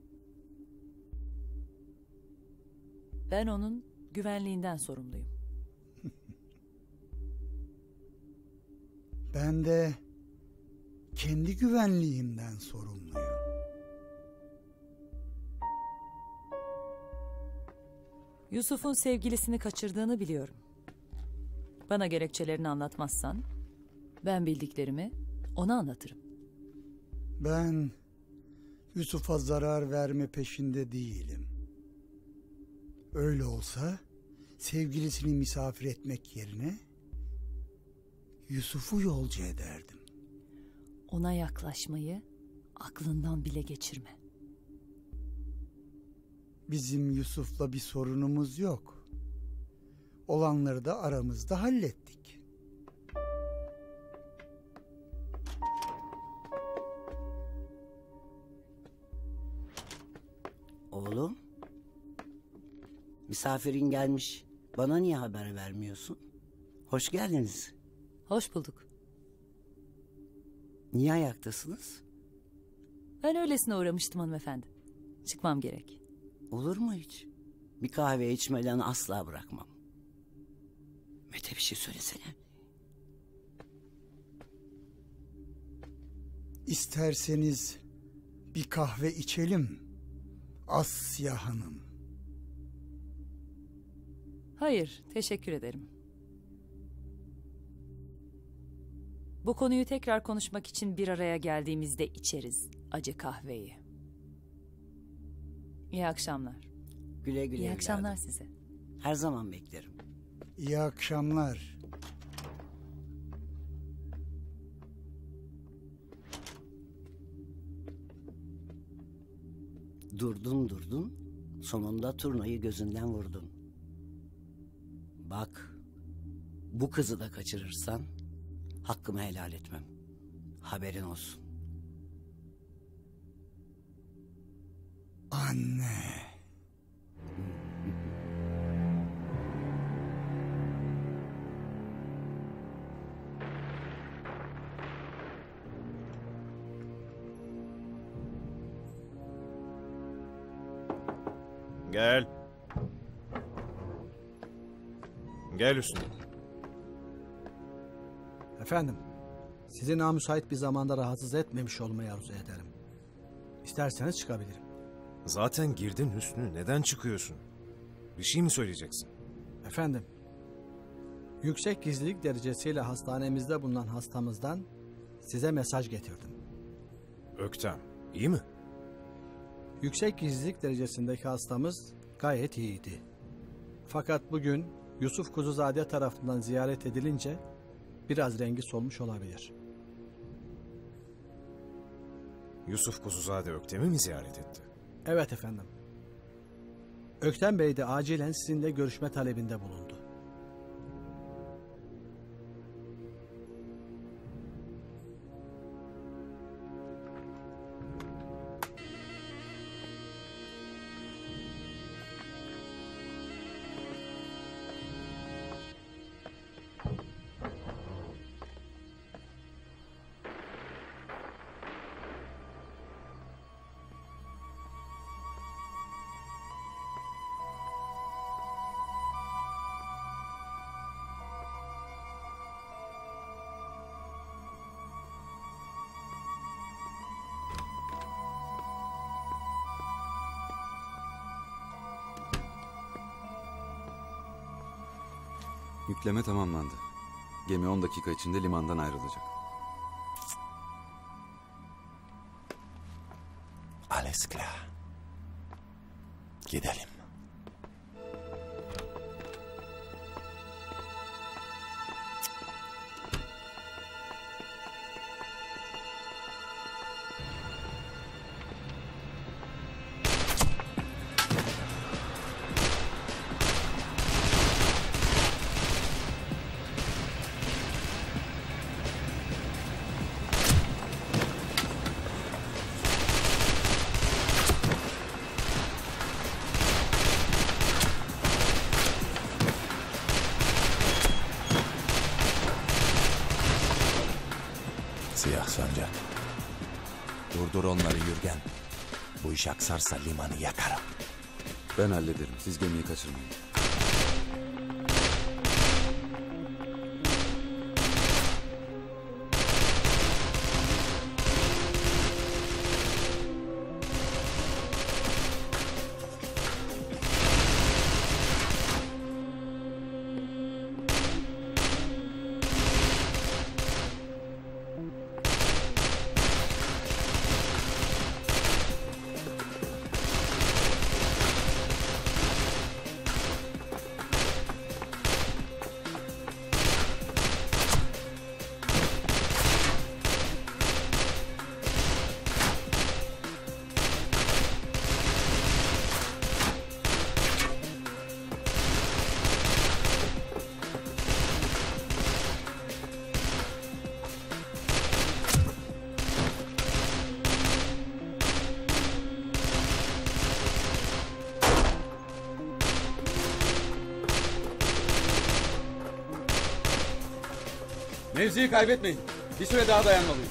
Ben onun güvenliğinden sorumluyum.
Ben de kendi güvenliğimden sorumluyum.
Yusuf'un sevgilisini kaçırdığını biliyorum. Bana gerekçelerini anlatmazsan ben bildiklerimi ona anlatırım.
Ben Yusuf'a zarar verme peşinde değilim. Öyle olsa sevgilisini misafir etmek yerine Yusuf'u yolcu ederdim.
Ona yaklaşmayı aklından bile geçirme.
Bizim Yusuf'la bir sorunumuz yok. Olanları da aramızda hallettik.
Oğlum, misafirin gelmiş. Bana niye haber vermiyorsun? Hoş geldiniz.
Hoş bulduk.
Niye ayaktasınız?
Ben öylesine uğramıştım hanımefendi. Çıkmam gerek.
Olur mu hiç? Bir kahve içmeden asla bırakmam. Mete bir şey söylesene.
İsterseniz bir kahve içelim Asya Hanım.
Hayır, teşekkür ederim. Bu konuyu tekrar konuşmak için bir araya geldiğimizde içeriz acı kahveyi. İyi akşamlar.
Güle güle
İyi
evladım.
akşamlar size.
Her zaman beklerim.
İyi akşamlar.
Durdun durdun, sonunda turnayı gözünden vurdun. Bak, bu kızı da kaçırırsan hakkımı helal etmem. Haberin olsun.
Anne.
Gel. Gel Hüsnü.
Efendim, sizi namüsait bir zamanda rahatsız etmemiş olmayı arzu ederim. İsterseniz çıkabilirim.
Zaten girdin Hüsnü. Neden çıkıyorsun? Bir şey mi söyleyeceksin?
Efendim, yüksek gizlilik derecesiyle hastanemizde bulunan hastamızdan size mesaj getirdim.
Öktem, iyi mi?
Yüksek gizlilik derecesindeki hastamız gayet iyiydi. Fakat bugün Yusuf Kuzuzade tarafından ziyaret edilince biraz rengi solmuş olabilir.
Yusuf Kuzuzade Öktem'i mi ziyaret etti?
Evet efendim. Öktem Bey de acilen sizinle görüşme talebinde bulundu.
Yükleme tamamlandı. Gemi on dakika içinde limandan ayrılacak.
Alles klar. Gidelim. Siyah sancak. Durdur onları Yürgen. Bu iş aksarsa limanı yakarım.
Ben hallederim. Siz gemiyi kaçırmayın.
Mevziyi kaybetmeyin. Bir süre daha dayanmalıyız.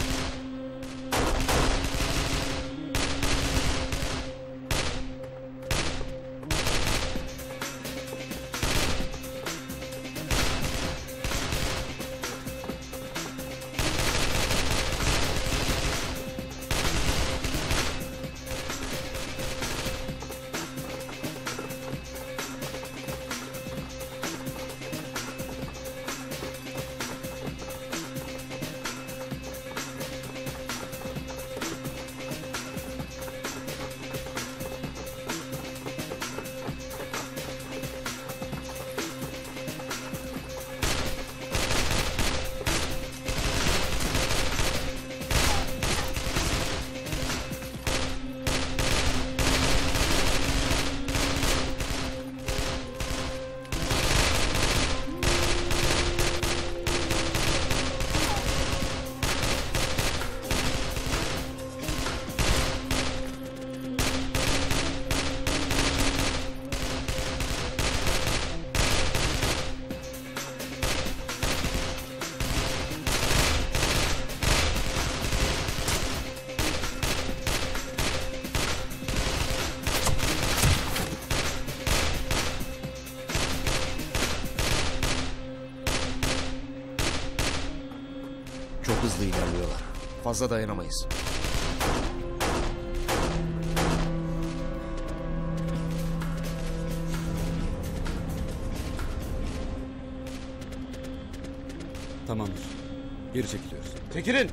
Çok hızlı ilerliyorlar. Fazla dayanamayız.
Tamamdır. Geri çekiliyoruz.
Çekilin!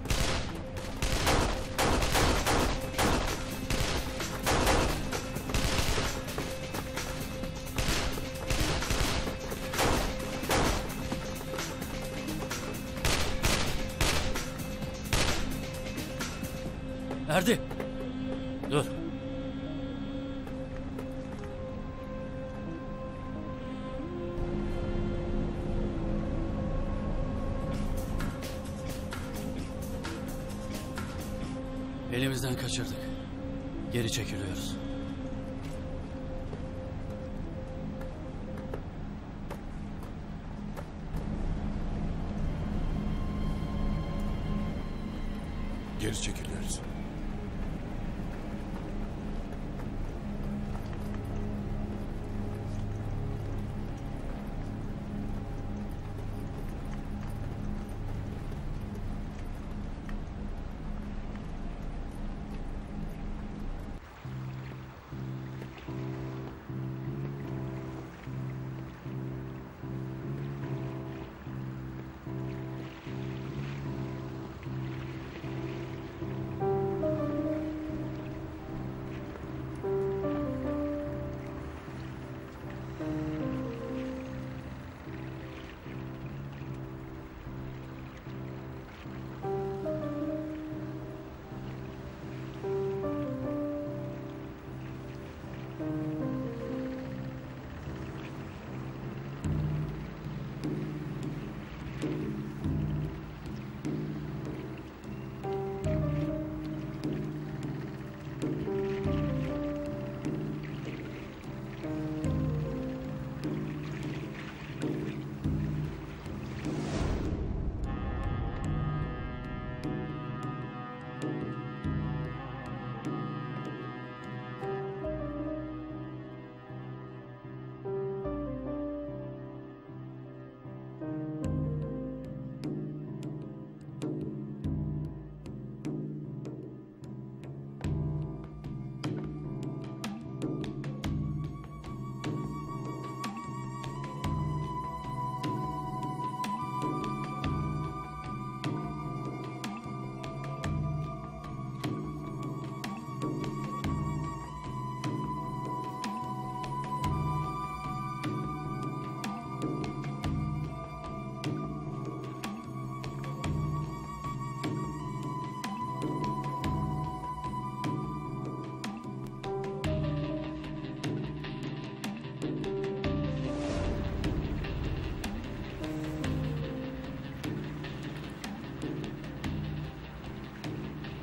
Erdi. Dur. Elimizden kaçırdık. Geri çekiliyoruz.
Geri çekiliyoruz.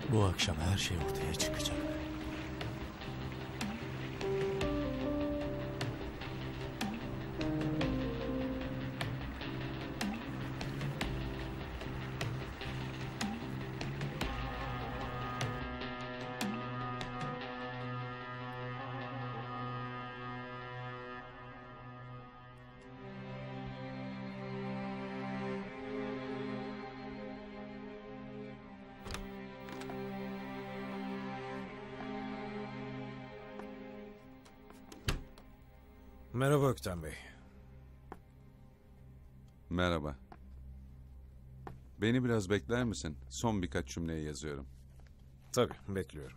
Bu akşam her şey ortaya çıkacak.
Merhaba Ökten Bey.
Merhaba. Beni biraz bekler misin? Son birkaç cümleyi yazıyorum.
Tabii, bekliyorum.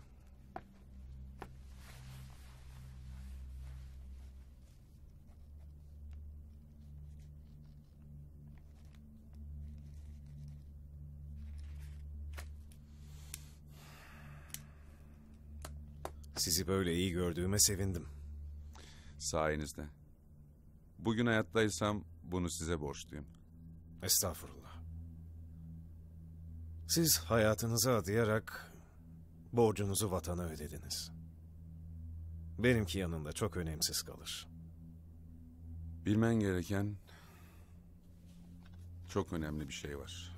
Sizi böyle iyi gördüğüme sevindim.
Sayenizde. Bugün hayattaysam bunu size borçluyum.
Estağfurullah. Siz hayatınızı adayarak borcunuzu vatana ödediniz. Benimki yanında çok önemsiz kalır.
Bilmen gereken çok önemli bir şey var.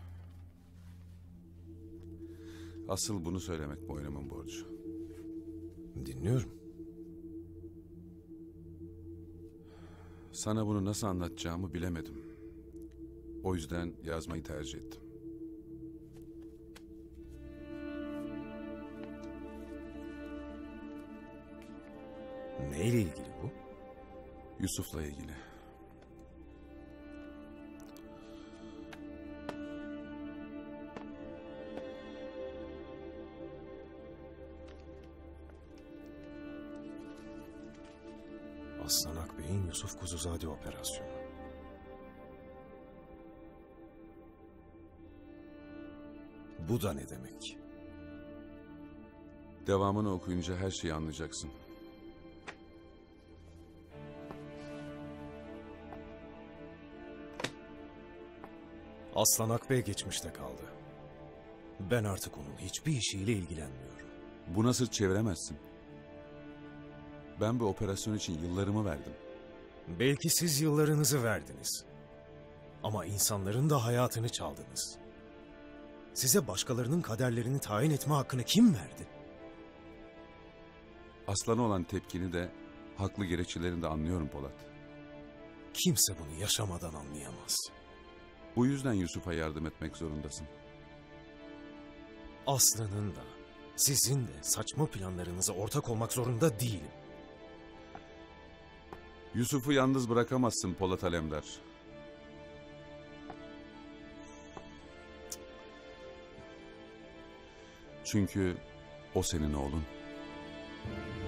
Asıl bunu söylemek boynumun borcu.
Dinliyorum.
Sana bunu nasıl anlatacağımı bilemedim. O yüzden yazmayı tercih ettim.
Neyle ilgili bu?
Yusuf'la ilgili.
Aslan Akbey'in Yusuf Kuzuzade operasyonu. Bu da ne demek?
Devamını okuyunca her şeyi anlayacaksın.
Aslan Akbey geçmişte kaldı. Ben artık onun hiçbir işiyle ilgilenmiyorum.
Buna sırt çeviremezsin. Ben bu operasyon için yıllarımı verdim.
Belki siz yıllarınızı verdiniz. Ama insanların da hayatını çaldınız. Size başkalarının kaderlerini tayin etme hakkını kim verdi?
Aslan'a olan tepkini de, haklı gerekçelerini de anlıyorum Polat.
Kimse bunu yaşamadan anlayamaz.
Bu yüzden Yusuf'a yardım etmek zorundasın.
Aslı'nın da, sizin de saçma planlarınıza ortak olmak zorunda değilim.
Yusuf'u yalnız bırakamazsın Polat Alemdar. Çünkü o senin oğlun.